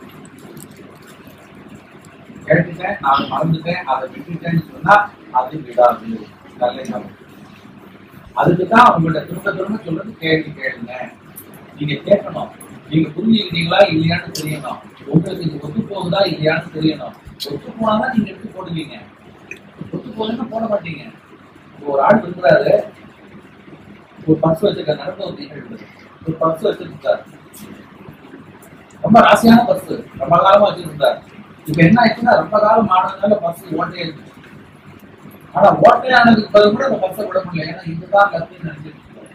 கேட்டுட்டேன் நான் மறந்துட்டேன் அதை விட்டுட்டேன்னு சொன்னா அது விடாது. நல்ல ஞாபகம். அதுக்குதான் அவங்கள்ட்ட திரும்ப திரும்ப சொல்றது கேள்வி கேளுங்க. நீங்க கேட்கணும், நீங்க புரிஞ்சுக்கிட்டீங்களா இல்லையான்னு தெரியணும், உங்களுக்கு இது ஒத்து போகுதா இல்லையான்னு தெரியணும். ஒத்து போனாதான் நீங்க எடுத்து போடுவீங்க, ஒத்து போகுதுன்னா போட மாட்டீங்க. ஒரு ஆள் இருக்கிறாரு, ஒரு பர்ஸ் வச்சிருக்காரு, நடந்த ஒரு நிகழ்வு, ஒரு பர்ஸ் வச்சிருக்காரு, ரொம்ப ராசியான பர்ஸ், ரொம்ப காலமா வச்சிருந்தாரு. இப்ப என்ன ஆயிடுச்சுன்னா ரொம்ப காலம் ஆனதுனால பர்ஸ் ஓட்டே இருக்கு. ஆனா ஓட்டையானதுக்கு பிறகு கூட அந்த பஸ்ஸை விட முடியல. ஏன்னா இதுதான் லத்தின்னு நினைச்சிட்டு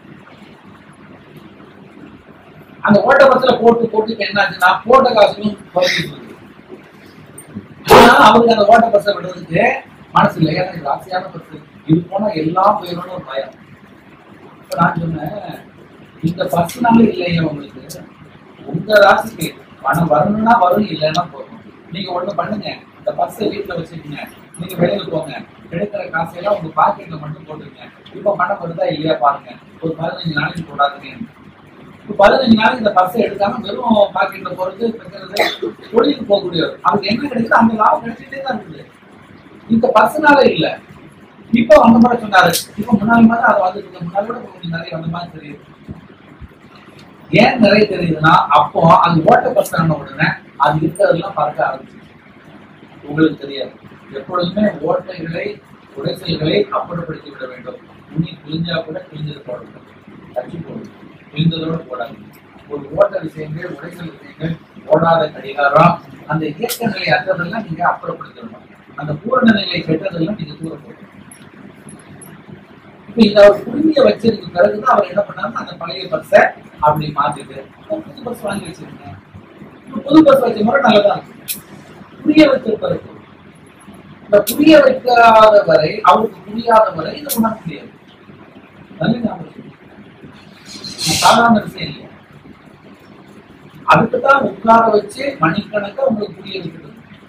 அந்த ஓட்ட பஸ்ல போட்டு போட்டு என்னாச்சுன்னா போட்ட காசுகளும் குறைஞ்சிட்டு இருக்கு. ஆனா அவருக்கு அந்த ஓட்ட பஸ்ஸை விடுறதுக்கு மனசு இல்லை. ஏன்னா இது ராசியான பஸ், இது போனா எல்லாம் போயிடணும்னு ஒரு பயம். இப்ப நான் சொன்னேன், இந்த பஸ்னால இல்லையா உங்களுக்கு, உங்க ராசிக்கு பணம் வரணும்னா வரும், இல்லைன்னா போகும். நீங்க ஒண்ணு பண்ணுங்க, இந்த பஸ்ஸை வீட்டுல வச்சுக்கோங்க, நீங்க வெளியில போங்க, கிடைக்கிற காசையெல்லாம் உங்க பாக்கெட்ல மட்டும் போட்டுருங்க. இப்ப பணம் வருதா இல்லையா பாருங்க, ஒரு பதினஞ்சு நாளைக்கு போடாதுங்க. இப்ப பதினஞ்சு நாளைக்கு இந்த பஸ்ஸை எடுக்காம வெறும் பாக்கெட்ல போறது வைக்கிறது தொழிலுக்கு போகக்கூடியவர், அவருக்கு என்ன கிடைக்குது அந்த லாபம் கிடைச்சிட்டே தான் இருக்குது. இந்த பஸ்னால இல்ல. இப்ப வந்த மாதிரி சொன்னாரு, இப்ப முன்னாடி மாதிரி அதை வந்துட்டு முன்னாடி கூட கொஞ்சம் நிறைய வந்த மாதிரி தெரியுது. ஏன் நிறைய தெரியுதுன்னா, அப்போ அது ஓட்ட பஸ் ஆன உடனே அது இருக்கிறதெல்லாம் பறக்க ஆரம்பிச்சு. உங்களுக்கு தெரியாது, எப்பொழுதுமே ஓட்டைகளை உடைசல்களை அப்புறப்படுத்தி விட வேண்டும். துணி கிழிஞ்சா கூட கிழிஞ்சது போடணும், தச்சு போடணும், கிழிந்ததோடு போடாது. ஒரு ஓட்ட விஷயங்கள் உடைசல் விஷயங்கள் ஓடாத கடிகாரம், அந்த இயக்க நிலை அற்றதெல்லாம் நீங்க அப்புறப்படுத்தணும். அந்த பூரண நிலை கெட்டதெல்லாம் நீங்க தூர போடணும். இப்ப இதை அவர் புரிஞ்ச வச்சதுக்கு பிறகுதான் அவர் என்ன பண்ணாருன்னா, அந்த பழைய பஸ்ஸை அப்படி மாத்திட்டு புது பஸ் வாங்கி வச்சிருக்கேன். புது பஸ் வச்ச முறை நல்லதான் இருக்கு. புரிய வச்சிருப்பாரு. இந்த புரிய வைக்காத வரை, அவருக்கு புரியாத வரை இதை உணர முடியாது. சாதாரண விஷயம் இல்லையா? அதுக்குதான் உட்கார வச்சு மணிக்கணக்கா உங்களுக்கு புரிய வைக்கிறது.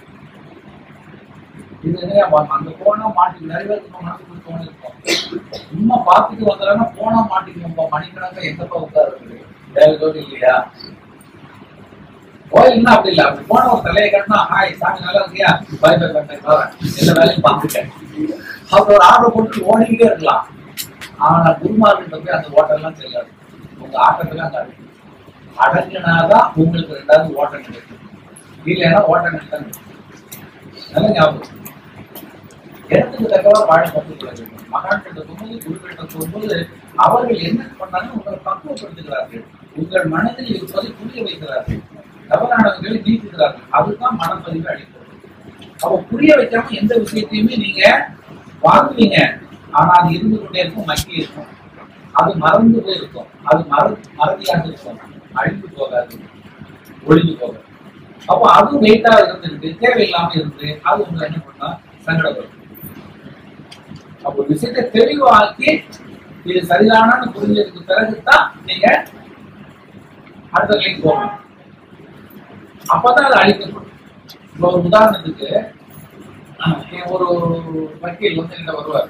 இது அந்த போனா மாட்டிக்கு நிறைய பேருக்கு மனசுக்கு தோணி இருக்கும். சும்மா பார்த்துட்டு வந்தாலும் போனா மாட்டிக்கணும், மணிக்கணக்கா எங்கப்பா உட்கார்றது வேலையோடு இல்லையா? கோயில்னா அப்படி இல்லை. அப்படி போன ஒரு தலையை கட்டினா, ஹாய் சாமி நல்லா இருக்கியா, பாய் பாய் கட்டேன், எல்லா வேலையும் பார்த்துட்டேன், அவர் ஒரு ஆர்டர் போட்டு ஓடிக்கிட்டே இருக்கலாம். ஆனா குருமார்கிட்ட போய் அந்த ஓட்டெல்லாம் செய்யாது. உங்க ஆட்டத்தெல்லாம் அடங்கு அடங்குனாதான் உங்களுக்கு ரெண்டாவது ஓட்டம் கிடைக்கும், இல்லைன்னா ஓட்டம் கிடைக்காது. நல்ல ஞாபகம். இடத்துக்கு தக்கவாறு வாழ கற்றுக்கொள்ள வேண்டும். மகான்கிட்ட போகும்போது, குருக்கிட்ட போகும்போது அவர்கள் என்ன பண்ணாலும் உங்களை பக்குவப்படுத்துகிறார்கள், உங்கள் மனதில் இருப்பதை புரிய வைக்கிறார்கள், தவறானவர்களை நீக்குகிறார்கள். அதுதான் மனப்பதிவு அளிக்கிறது. அப்ப புரிய வைக்காம எந்த விஷயத்தையுமே நீங்க வாங்குவீங்க, ஆனா அது இருந்து கொண்டே இருக்கும், மக்கி இருக்கும், அது மறந்து போயிருக்கும், அது மற மறதியாக இருக்கும், அழிந்து போகாது, ஒழிந்து போகாது. அப்போ அதுவும் வெயிட்டா இருந்துருக்கு, தேவையில்லாம இருந்து அது உங்களை என்ன பண்ணா சங்கடப்படும். அப்போ விஷயத்தை தெளிவாக்கி இது சரிதானு புரிஞ்சதுக்கு பிறகுதான் நீங்க அடுத்த நிலைக்கு போகணும். அப்பதான் அது அழிக்கப்படும். இப்போ ஒரு உதாரணத்துக்கு, ஒரு வக்கீல் வந்து என்ன வருவார்,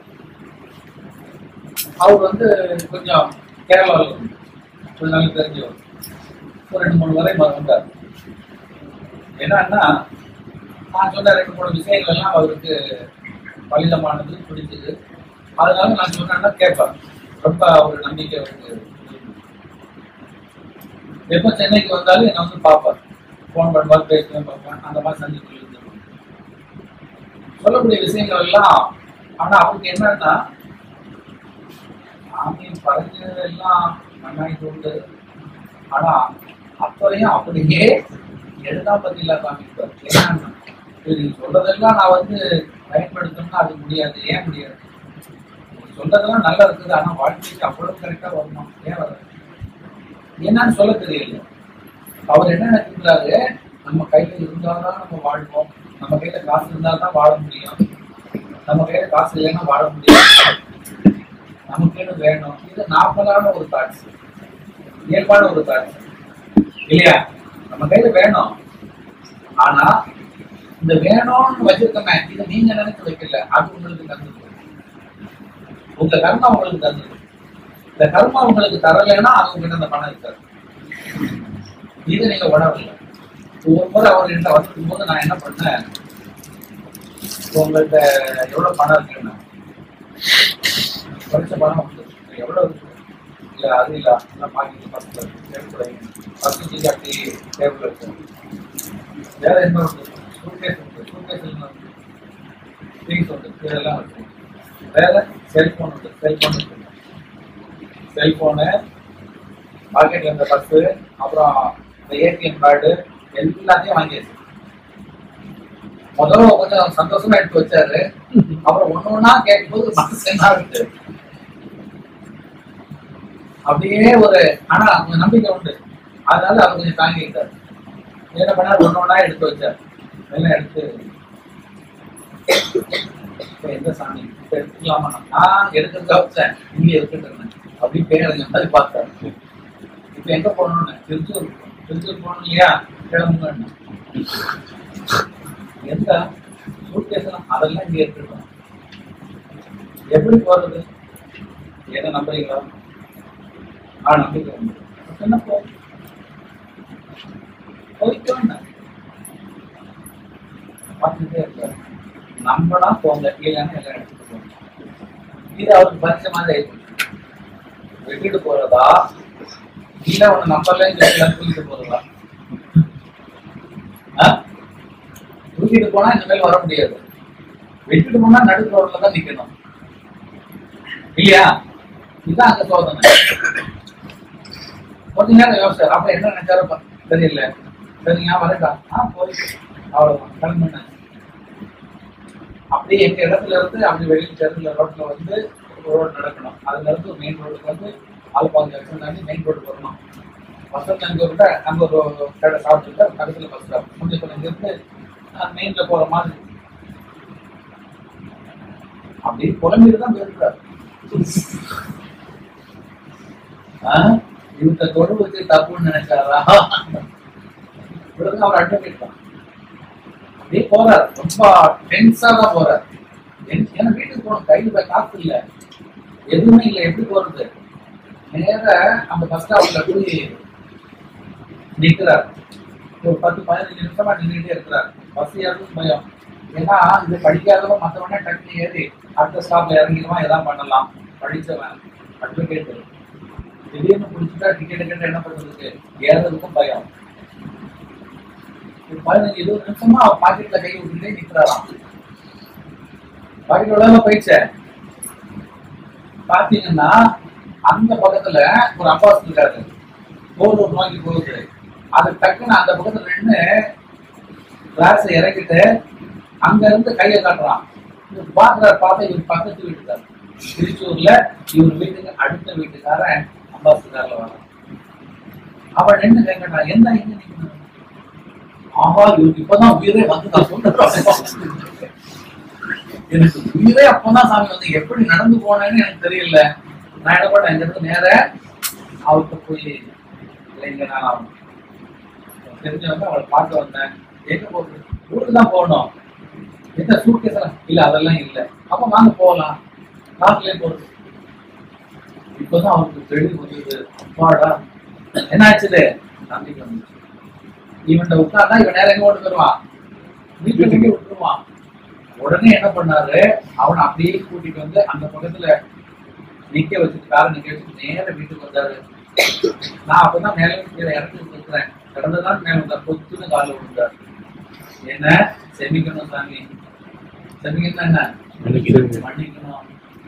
அவர் வந்து கொஞ்சம் கேரளாவில் கொஞ்சம் நல்லா தெரிஞ்சவர், ஒரு ரெண்டு மூணு வரை வந்தார். என்னன்னா, நான் சொன்ன ரெண்டு மூணு விஷயங்கள் எல்லாம் அவருக்கு பலிதமானது, பிடிச்சது. அதனால நான் சொன்னா கேட்பார், ரொம்ப ஒரு நம்பிக்கை அவருக்கு. எப்போ சென்னைக்கு வந்தாலும் என்னை வந்து பார்ப்பார், போன் பண்ணுவார், பேசுவேன், பார்ப்பேன், அந்த மாதிரி சந்திப்பு சொல்லக்கூடிய விஷயங்கள் எல்லாம். ஆனா அவருக்கு என்னன்னா, சாமி பறஞ்சதெல்லாம் நன்னாயிட்டு உண்டு, ஆனா அத்தனையும் அப்படியே எழுதாம் பத்தியில காமிப்பார். ஏன்னா நீங்க சொல்றதெல்லாம் நான் வந்து பயன்படுத்தணும்னா அது முடியாது. ஏன் முடியாது? சொல்றதெல்லாம் நல்லா இருக்குது, ஆனா வாழ்க்கைக்கு அவ்வளவு கரெக்டா வரணும், ஏன் வர என்னன்னு சொல்ல தெரியல. அவர் என்ன நினைக்கிறாரு, நம்ம கையில இருந்தால்தான் நம்ம வாழ்வோம், நம்ம கையில காசு இருந்தால்தான் வாழ முடியும், நம்ம கையில காசு இல்லைன்னா வாழ முடியும், நமக்கு வேணும். இது நார்மலான ஒரு தாட்சி, இயல்பான ஒரு தாட்சி இல்லையா? நம்ம கையில வேணும், ஆனா இந்த வேணும்னு வச்சிருக்கோமே, இதை நீங்க நினைச்சு வைக்கல, அது உங்களுக்கு தந்தது, உங்க கர்மா உங்களுக்கு தந்தது. இந்த கர்மா உங்களுக்கு தரலைன்னா அது உங்ககிட்ட அந்த பணம் இருக்காது, இது நீங்க உணரல. ஒவ்வொரு முறை அவர் என்கிட்ட வச்சுக்கும் போது நான் என்ன பண்ணேன், உங்கள்கிட்ட எவ்வளவு பணம் இருக்குன்னா, குறைச்ச பணம் எவ்வளவு இருக்கு, இல்ல அது இல்ல பாக்கெட் பத்து பத்து ஜாட்டி டேபிள் இருக்கு, வேற என்ன உண்டு, சூட்கேஸ் உண்டு, சூட்கேஸ் திங்ஸ் உண்டு, இதெல்லாம் இருக்கு, வேற செல்போன் உண்டு, செல்போன் இருக்கு, செல்போனு பாக்கெட்ல இருந்த பர்ஸு, அப்புறம் இந்த ஏடிஎம் கார்டு எல்லாத்தையும் வாங்கியாச்சு. முதல்ல கொஞ்சம் சந்தோஷமா எடுத்து வச்சாரு. அப்புறம் ஒண்ணு ஒண்ணா கேட்கும்போது மனசு என்ன இருக்கு அப்படியே ஒரு, ஆனா கொஞ்சம் நம்பிக்கை உண்டு. அதனால அவர் கொஞ்சம் தாங்கிட்டாரு. என்ன பண்ணாரு, ஒண்ணு ஒண்ணா எடுத்து வச்சார். எல்லாம் எடுத்து எந்த சாமி எடுத்துக்கலாமா, நான் எடுக்கிறதா வச்சேன், இங்க எடுத்துட்டு அப்படின்னு பேருங்க மாதிரி பார்த்தாரு. இப்ப எங்க போகணும்னு, திருச்சூர் திருச்சூர் போகணும் இல்லையா, கிளம்புங்க. எந்த சூட்கேஸ்லாம் அதெல்லாம் இங்க எடுத்துட்டோம். எப்படி போறது, என்ன நம்புறீங்களா? ஆ நம்பிக்கை உண்டு. என்ன போ போயிட்டோம் பார்த்துட்டே இருக்காரு. நம்பனா போங்க, இல்லைன்னா எல்லாம் எடுத்துட்டு போங்க. இது அவருக்கு பரிச்சயமாக விட்டுட்டு போறதா இல்ல ஒண்ணு நம்பர்ல தூக்கிட்டு போறதா? தூக்கிட்டு போனா இந்த மேல வர முடியாது. விட்டுட்டு போனா நடுக்கு ரோட்ல தான் நிக்கணும் இல்லையா? இதுதான் அங்க சோதனை. கொஞ்ச நேரம் யோசிச்சார். அப்ப என்ன நினைச்சாரு தெரியல. சரி நான் வரட்டா, ஆ போய் அவ்வளவுதான் கிளம்புன. அப்படியே எங்க இடத்துல இருந்து அப்படி வெளியே தெருல ரோட்ல வந்து ரோடு நடக்கணும். அதுல இருந்து மெயின் ரோடுக்கு வந்து ஆல்பாங்க தாண்டி மெயின் ரோடு வரணும். வசந்த் அங்க விட்டா அங்க ஒரு கடை சாப்பிட்டு பக்கத்துல பஸ் ஸ்டாப் கொஞ்சம் கொஞ்சம் இருந்து மெயின்ல போற மாதிரி அப்படி புலம்பிட்டு தான் போயிருக்காரு. இவங்க தொடு வச்சு தப்புன்னு நினைச்சாரா? அவர் அட்வொகேட் தான். அப்படியே போறாரு, ரொம்ப டென்ஸா தான் போறாரு. ஏன்னா வீட்டுக்கு போகணும், கையில காசு இல்லை, எதுவுமே இல்லை, எப்படி போறது? நேர அந்த பஸ் ஸ்டாப்ல போய் நிற்கிறார். ஒரு பத்து பதினஞ்சு நிமிஷமா நின்றுட்டே இருக்கிறார். பஸ் ஏறதும் பயம். ஏன்னா இது படிக்காதவன் மற்றவனே டக்குனு ஏறி அடுத்த ஸ்டாப்ல இறங்கிடுவான், எதாவது பண்ணலாம். படிச்சவன் அட்வொகேட் திடீர்னு பிடிச்சிட்டா டிக்கெட் கிட்ட என்ன பண்றதுக்கு, ஏறதுக்கும் பயம். பதினஞ்சு இருபது நிமிஷமா பாக்கெட்ல கை விட்டுட்டே நிற்கிறாராம். பாக்கெட் உள்ள போயிடுச்ச. பாத்தீங்கன்னா அந்த பக்கத்துல ஒரு அப்பாஸ் இருக்காரு, போலூர் நோக்கி போகுது. அது டக்குன்னு அந்த பக்கத்துல நின்று கிளாஸ் இறக்கிட்டு அங்க இருந்து கையை காட்டுறான். பாக்குறாரு, பார்த்தா இவர் பக்கத்து வீட்டுக்காரர், திருச்சூர்ல இவர் வீட்டுக்கு அடுத்த வீட்டுக்காரன் அம்பாசிடர்ல வரான். அவன் நின்று கேட்கறான், என்ன இங்க நிக்கணும்? ஆஹா இவருக்கு இப்பதான் உயிரே வந்து நான் சொல்றேன், எனக்கு உயிரே அப்பதான் சாமி வந்து எப்படி நடந்து போனேன்னு எனக்கு தெரியல. நான் என்ன பண்ணேன், எங்க இருந்து நேர அவருக்கு போய் இல்லைங்க நான் தெரிஞ்சவங்க அவளை பார்க்க வந்தேன். எங்க போகுது, ஊருக்கு தான் போகணும். எந்த சூட்கேஸ் இல்ல, அதெல்லாம் இல்லை. அப்ப வாங்க போகலாம், காசுலயே போறது. இப்பதான் அவருக்கு தெளிவு வந்தது. அப்பாடா என்ன ஆச்சுது, நம்பிக்கை வந்துச்சு. இவன் உட்கார்ந்தா இவன் நேரம் எங்க ஓட்டு வருவான், வீட்டுக்கு விட்டுருவான். உடனே என்ன பண்ணாரு, அவனை அப்படியே கூட்டிட்டு வந்து அந்த பக்கத்துல நிக்க வச்சுட்டு காரை நிக்க வச்சுட்டு நேர வீட்டுக்கு வந்தாரு. நான் அப்பதான் மேல இறங்கி இருக்கிறேன், கடந்ததான் மேல வந்தார். பொத்துன்னு காலில் விழுந்தார். என்ன செமிக்கணும் சாமி, செமிக்கணும் என்ன மன்னிக்கணும்.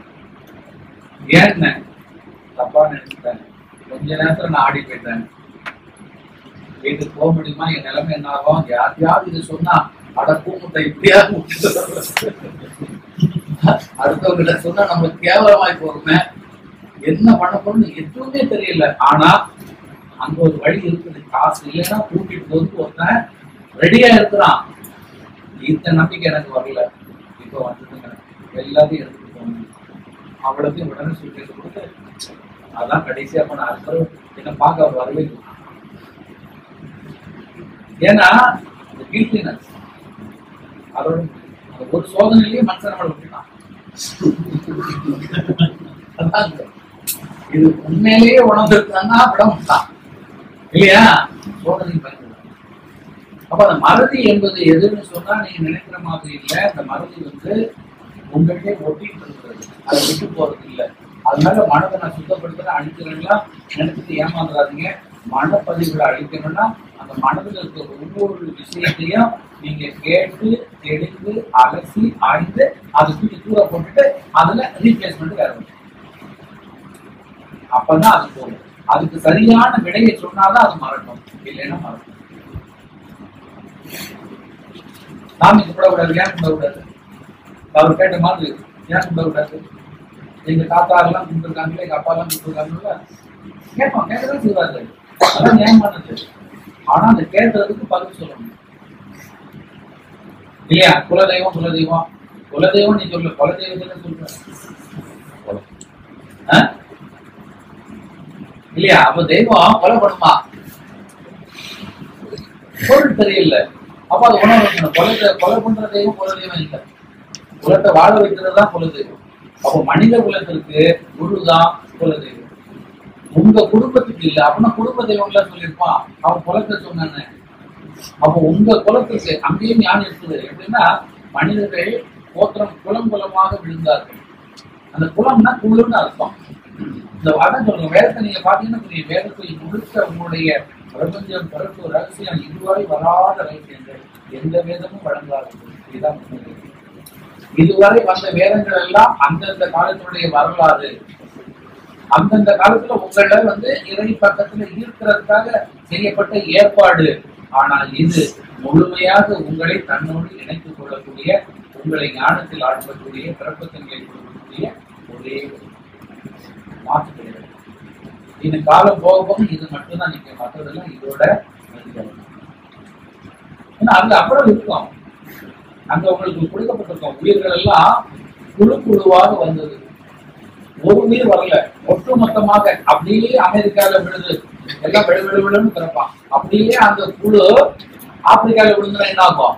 ஏன் தப்பா நினைச்சிட்டேன், கொஞ்ச நேரத்துல நான் ஆடி போயிட்டேன். வீட்டுக்கு போக முடியுமா, என் நிலைமை என்ன ஆகும்? யாரையாவது இது சொன்னா அட பூமுட்டை இப்படியாவது அடுத்தவங்கிட்ட சொன்னா நம்மளுக்கு கேவலமாய் போறோமே, என்ன பண்ண போறோம்னு எதுவுமே தெரியல. ஆனா அங்க ஒரு வழி இருக்குது, காசு இல்லைன்னா கூட்டிட்டு போது ஒருத்தன் ரெடியா இருக்கிறான். இந்த நம்பிக்கை எனக்கு வரல. இப்ப வந்துட்டுங்க எல்லாத்தையும் எடுத்துட்டு போகணும். அவ்வளோத்தையும் உடனே சுற்றி கொடுத்து அதான் கடைசியா பண்ண அர்த்தம். என்ன பார்க்க அவர் வரவே இல்லை. ஏன்னா அந்த கில்ட்டினஸ் அதோட ஒரு சோதனையிலேயே மனுஷன் நம்மளை விட்டுட்டான். இது உண்மையிலேயே உணர்ந்திருக்கான்னா விட மாட்டான் இல்லையா, சோதனை பயன்படுத்த. அப்ப அந்த மறதி என்பது எதுன்னு சொன்னா நீங்க நினைக்கிற மாதிரி இல்லை. அந்த மறதி வந்து உங்கள்கிட்ட ஒட்டிட்டு இருக்கிறது, அதை விட்டு போறது இல்லை. அதனால மனதை நான் சுத்தப்படுத்துறேன் அழிக்கிறேன்னா நினைச்சிட்டு ஏமாந்துடாதீங்க. மனப்பதிவுகளை அழிக்கணும்னா அந்த மனதில் இருக்கிற ஒவ்வொரு விஷயத்தையும் நீங்க கேட்டு தெளிந்து அலசி ஆய்ந்து அதை தூக்கி தூர போட்டுட்டு அதுல ரீப்ளேஸ்மெண்ட் வேற வரும். அப்பதான் அது போகும். அதுக்கு சரியான விடையை சொன்னாதான் அது மறக்கும், இல்லைன்னா மறக்கும். சாமி கும்பிடக்கூடாது, ஏன் கும்பிடக்கூடாது? அவர் கேட்ட மாதிரி ஏன் கும்பிடக்கூடாது? எங்க தாத்தா எல்லாம் கும்பிட்டுருக்காங்களே, எங்க அப்பா எல்லாம் கும்பிட்டுருக்காங்கல்ல, கேட்போம், கேட்கதான் செய்வாரு. அதான் நியாயமானது. ஆனா அந்த கேட்கறதுக்கு பதில் சொல்லணும் இல்லையா? குலதெய்வம் குலதெய்வம் குலதெய்வம் நீ சொல்ல, குலதெய்வத்தை சொல்ற இல்லையா? அப்ப தெய்வம் கொலை பண்ணுமா? பொருள் தெரியல. அப்ப அது உணர்வு கொலை கொலை பண்ற தெய்வம் குலதெய்வம் இல்லை. குலத்தை வாழ வைக்கிறதுதான் குலதெய்வம். அப்போ மனித குலத்திற்கு குருதான் குலதெய்வம். உங்க குடும்பத்துக்கு இல்ல அப்படின்னா குடும்ப தெய்வம் எல்லாம் சொல்லியிருப்பான். அவன் குலத்தை சொன்னானே. அப்போ உங்க குலத்துக்கு அங்கேயும் ஞானம் இருக்குது. எப்படின்னா மனிதர்கள் கோத்திரம் குலம் குலமாக விழுந்தார்கள். அந்த குலம்னா குழுன்னு அர்த்தம். இந்த அதான் சொல்லுங்க, வேதத்தை நீங்க பாத்தீங்கன்னா வேதத்தில் முழுக்க உங்களுடைய பிரபஞ்சம் பிறப்பு ரகசியம் இதுவரை வராத ரகசியங்கள் எந்த வேதமும் வழங்காது. இதுதான் இதுவரை வந்த வேதங்கள் எல்லாம் அந்தந்த காலத்தினுடைய வரலாறு, அந்தந்த காலத்துல உங்களை வந்து இறை பக்கத்துல ஈர்க்கிறதுக்காக செய்யப்பட்ட ஏற்பாடு. ஆனால் இது முழுமையாக உங்களை தன்னோடு இணைத்துக் கொள்ளக்கூடிய, உங்களை ஞானத்தில் ஆற்றக்கூடிய, பிறப்பத்தன்களை கொடுக்கக்கூடிய ஒரே மாற்று கிடையாது. இது காலம் போக போக இது மட்டும்தான் நீங்க மற்றதெல்லாம் இதோட ஏன்னா அங்க அப்புறம் இருக்கும். அங்க உங்களுக்கு கொடுக்கப்பட்டிருக்கோம் உயிர்கள் எல்லாம் குழு குழுவாக வந்தது. ஒரு உயிர் வரல, ஒட்டு மொத்தமாக அப்படியே அமெரிக்கால விழுது, எல்லாம் விழு விழு விழுன்னு பிறப்பான். அப்படியே அந்த குழு ஆப்பிரிக்கால விழுந்துனா என்ன ஆகும்?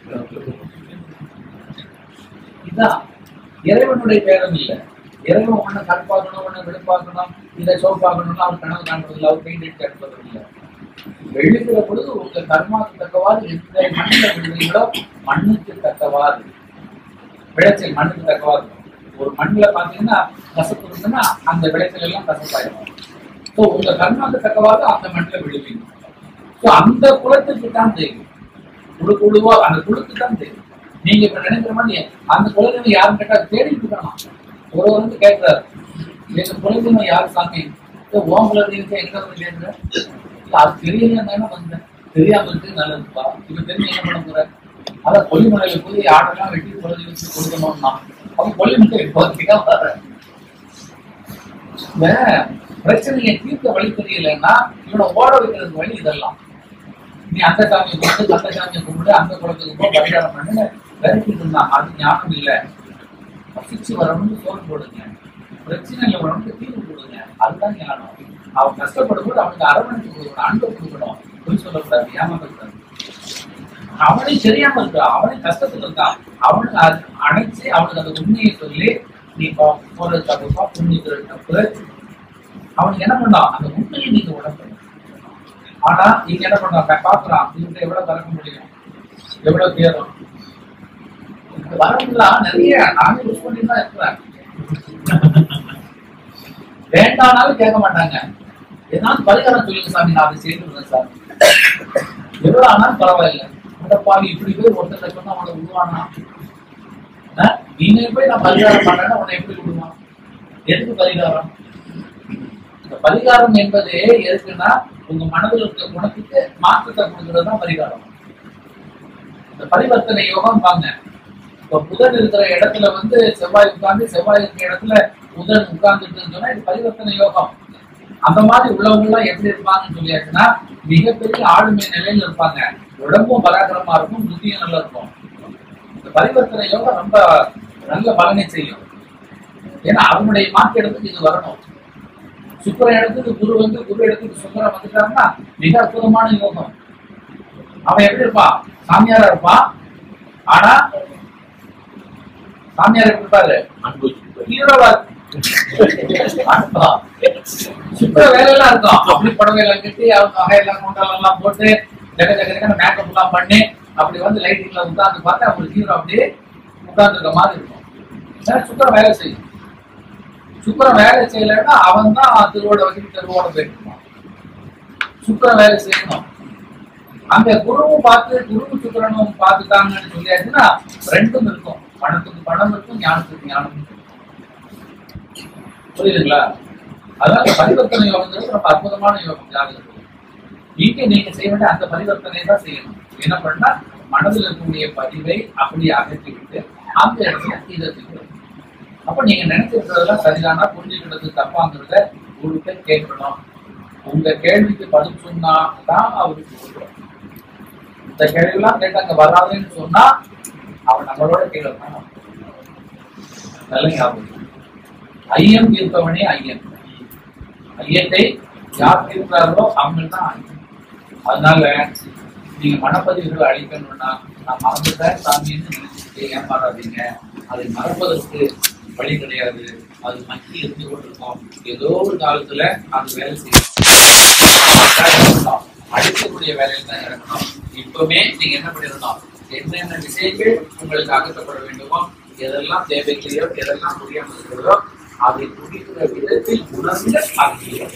இதுதான் இறைவனுடைய பேரம் இல்லை. இறைவன் ஒண்ணு கற்பாக்கணும், ஒண்ணு வெளுப்பாக்கணும், இதை சோப்பாக்கணும்னு அவர் கனவு காண்பதில்லை, அவர் பெயிண்ட் கற்பதில்லை. வெளுக்கிற பொழுது உங்க கர்மாவுக்கு தக்கவாறு எந்த மண்ணில் விழுந்தீங்களோ மண்ணுக்கு தக்கவாறு விளைச்சல், மண்ணுக்கு தக்கவாறு. ஒரு மண்ணில் பாத்தீங்கன்னா கசப்பு இருந்துன்னா அந்த விளைச்சல் எல்லாம் கசப்பாயிடும். ஸோ உங்க கர்மாவுக்கு தக்கவாறு அந்த மண்ணில் விழுவீங்க. ஸோ அந்த குலத்துக்கு தான் தெரியும். குழு குழுவா அந்த குழுக்கு தான் தெரியும். நீங்க இப்ப நினைக்கிற மாதிரி அந்த குலதெய்வம் யாரும் கேட்டா தேடிட்டு இருக்கலாம். ஒரு வந்து கேட்கிறாரு, எங்க குலதெய்வம் யாரு சாமி? ஓம் குலதெய்வத்தை எங்க வந்து கேட்கிற? அது தெரியல தானே வந்தேன். தெரியாம இருக்கு நல்லதுப்பா. இப்ப தெரிஞ்சு என்ன பண்ண போற? அதான் கொல்லிமலையில போய் ஆடெல்லாம் வெட்டி குலதெய்வத்துக்கு கொடுக்கணும்னா அவன் கொல்லிமலை பார்த்தீங்கன்னா வர இந்த பிரச்சனையை தீர்க்க வழி தெரியலன்னா இவனை ஓட வைக்கிறதுக்கு வழி இதெல்லாம். நீ அந்த சாமியை கும்பிட்டு அந்த சாமியை கும்பிட்டு அந்த குளத்துக்கு போய் பரிகாரம் பண்ணு விரட்டிட்டு இருந்தான். அது ஞானம் இல்லை. பசிச்சு வரணும்னு சோறு போடுங்க, பிரச்சனைகள் வரணும்னு தீர்வு போடுங்க, அதுதான் ஞானம். அவன் கஷ்டப்படும் போது அவனுக்கு அரவணைச்சு கொடுக்கணும், அன்பை கொடுக்கணும், பொய் சொல்லக்கூடாது, ஏமாற்றக்கூடாது. அவனையும் தெரியாம இருக்கா, அவனையும் கஷ்டத்துல இருக்கான், அவனுக்கு அணைச்சு அவனுக்கு அந்த உண்மையை சொல்லி நீ போறது தப்புப்பா, புண்ணியத்துல தப்பு. அவனுக்கு என்ன பண்ணான்? அந்த உண்மையை நீங்க உடம்பு. ஆனா நீங்க என்ன பண்ணாங்க பாக்குறான், இவங்க எவ்வளவு கலக்க முடியும், எவ்வளவு தேரும் வரலாம். நிறைய நானே யூஸ் பண்ணி தான் இருக்கிறேன். வேண்டானாலும் கேட்க மாட்டாங்க. ஏதாவது பரிகாரம் சொல்லுங்க சாமி, நான் அதை செய்துடுறேன் சார். எவ்வளவு ஆனாலும் பரவாயில்லை. பாவி இப்படி போய் ஒருத்தர் சொன்னா அவனை விடுவானா? நீங்க போய் நான் பரிகாரம் பண்றேன்னா உன்னை எப்படி விடுவான்? எதுக்கு பரிகாரம்? இந்த பரிகாரம் என்பது எதுக்குன்னா உங்க மனதில் இருக்க குணத்துக்கு மாற்றத்தை கொடுக்கறது தான் பரிகாரம். இந்த பரிவர்த்தனை யோகம் பாங்க. இப்ப புதன் இருக்கிற இடத்துல வந்து செவ்வாய் உட்கார்ந்து, செவ்வாய் இருக்கிற இடத்துல புதன் உட்கார்ந்துட்டு சொன்னா இது பரிவர்த்தனை யோகம். அந்த மாதிரி உள்ளவங்க எல்லாம் எப்படி இருப்பாங்கன்னு சொல்லியாச்சுன்னா மிகப்பெரிய ஆளுமை நிலையில இருப்பாங்க. உடம்பும் பராக்கிரமா இருக்கும், புத்தியும் நல்லா இருக்கும். இந்த பரிவர்த்தனை யோகம் ரொம்ப நல்ல பலனை செய்யும். ஏன்னா அவனுடைய மாற்று இடத்துக்கு இது வரணும். சுக்கர இடத்துக்கு குரு வந்து, குரு இடத்துக்கு சுக்கரம் வந்துட்டாருன்னா மிக அற்புதமான யோகம். அவன் எப்படி இருப்பான்? சாமியாரா இருப்பான். ஆனா சாமியார் எப்படி இருப்பாரு? ஹீரோவா சுக்கர வேலையெல்லாம் இருக்கும். அப்படி புடவையெல்லாம் கட்டி அவங்க வகையெல்லாம் கொண்டாலாம் போட்டு ஜக ஜக ஜக மேக்கப் எல்லாம் பண்ணி அப்படி வந்து லைட்டிங்ல உட்கார்ந்து பார்த்தா அவங்களுக்கு ஹீரோ அப்படியே உட்கார்ந்து இருக்க மாதிரி இருக்கும். சுக்கரம் வேலை செய்யும். சுக்கரம் வேலை செய்யலைன்னா அவன் தான் திருவோட வகையில் தெருவோட போயிருக்கான். சுக்கரம் வேலை செய்யணும். அங்க குருவும் பார்த்து குருவும் சுக்கரனும் பார்த்துட்டாங்கன்னு சொல்லியாச்சுன்னா ரெண்டும் இருக்கும். பணத்துக்கு பணம் இருக்கும், ஞானத்துக்கு ஞானம் இருக்கும். புரியுதுங்களா? அதனால பரிவர்த்தனை யோகங்கிறது ரொம்ப அற்புதமான யோகம். ஜாதகத்துக்கு நீங்க நீங்க செய்ய வேண்டிய அந்த பரிவர்த்தனை தான் செய்யணும். என்ன பண்ணா மனதில் இருக்கக்கூடிய பதிவை அப்படி அகற்றிவிட்டு அந்த இடத்துல இதற்கு அப்ப நீங்க நினைச்சிருக்கிறதெல்லாம் சரிதானா, புரிஞ்சுக்கிறது தப்பாங்கிறத உங்கள்கிட்ட கேட்கணும். உங்க கேள்விக்கு பதில் சொன்னாதான் அவருக்கு கொடுக்குறோம். இந்த கேள்வியெல்லாம் கேட்டு அங்க வராதுன்னு சொன்னா அவன் நம்மளோட கீழே இருக்கான். நல்ல ஞாபகம். ஐயம் தீர்ப்பவனே ஐயன். ஐயத்தை யார் தீர்க்கிறார்களோ அவங்க தான் ஐயன். அதனால நீங்க மனப்பதிவுகளை அழிக்கணும்னா நான் மறந்துட்டேன் சாமின்னு நினைச்சுட்டு ஏமாறாதீங்க. அதை மறப்பதற்கு வழி கிடையாது. அது மக்கி இருந்து கொண்டிருக்கோம். ஏதோ ஒரு காலத்துல அது வேலை செய்யணும். அழிக்கக்கூடிய வேலையில் தான் இறங்கணும். இப்பவுமே நீங்க என்ன பண்ணிடணும், என்னென்ன விஷயங்கள் உங்களுக்கு அகற்றப்பட வேண்டுமோ, எதெல்லாம் தேவைகளையோ எதெல்லாம் புரியாமல் இருக்கிறதோ அதை துடிக்கிற விதத்தில் உணர்ந்து ஆகிய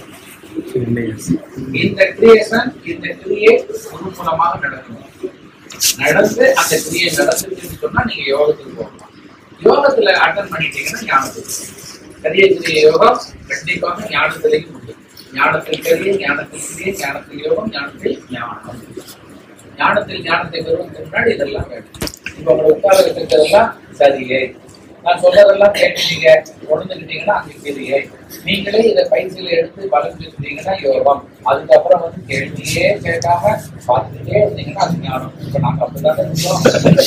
இந்த கிரியேஷன் இந்த கிரியேட் ஒரு மூலமாக நடக்கணும். நடந்து அந்த கிரியை நடந்துன்னு சொன்னா நீங்க யோகத்துக்கு போகலாம். யோகத்துல அட்டன் பண்ணிட்டீங்கன்னா ஞானத்துக்கு கரிய கிரிய யோகம் கண்டிப்பாக ஞானத்திலேயும் உண்டு. ஞானத்தில் கரிய ஞானத்தில் கிரிய ஞானத்தில் யோகம் ஞானத்தில் ஞானம். ஞானத்தில் ஞானத்தை பெறுவதற்கு முன்னாடி இதெல்லாம் வேணும். இப்ப உங்களை உட்கார வச்சிருக்கிறதெல்லாம் சரியே, நான் சொல்றதெல்லாம் கேட்டுட்டீங்க உணர்ந்துக்கிட்டீங்கன்னா அங்க கிரியை. நீங்களே இதை பயிற்சியில எடுத்து பலன் பேசுறீங்கன்னா யோகம். அதுக்கப்புறம் வந்து கேள்வியே கேட்காம பார்த்துட்டே இருந்தீங்கன்னா அது ஞானம். இப்ப நாங்க அப்படிதான் இருந்தோம்.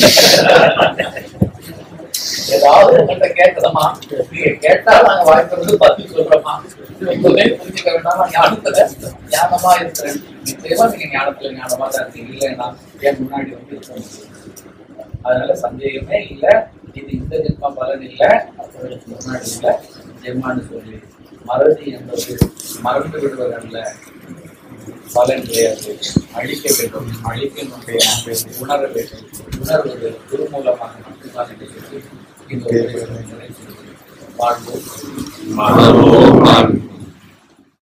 ஏதாவது உங்கள்கிட்ட கேட்கலாமா, நீங்க கேட்டா நாங்க வாய்ப்பு பதில் சொல்றோமா, இப்பவே புரிஞ்சுக்க வேண்டாமா, ஞானத்துல ஞானமா இருக்கிறேன். நிச்சயமா நீங்க ஞானத்துல ஞானமா தான் இருக்கீங்க. இல்லைன்னா என் முன்னாடி வந்து இருக்கணும். அதனால சந்தேகமே இல்லை. இது இந்த ஜென்மா பலன் இல்லை, அவர்களுக்கு முன்னாடி இல்லை ஜென்மான்னு சொல்லி மறதி என்பது மறந்து விடுவதல்ல, பலன் கிடையாது. அழிக்க வேண்டும், அழிக்க உணர வேண்டும். உணர்வது குரு மூலமாக மட்டும்தான் இந்த வாழ்வோம்.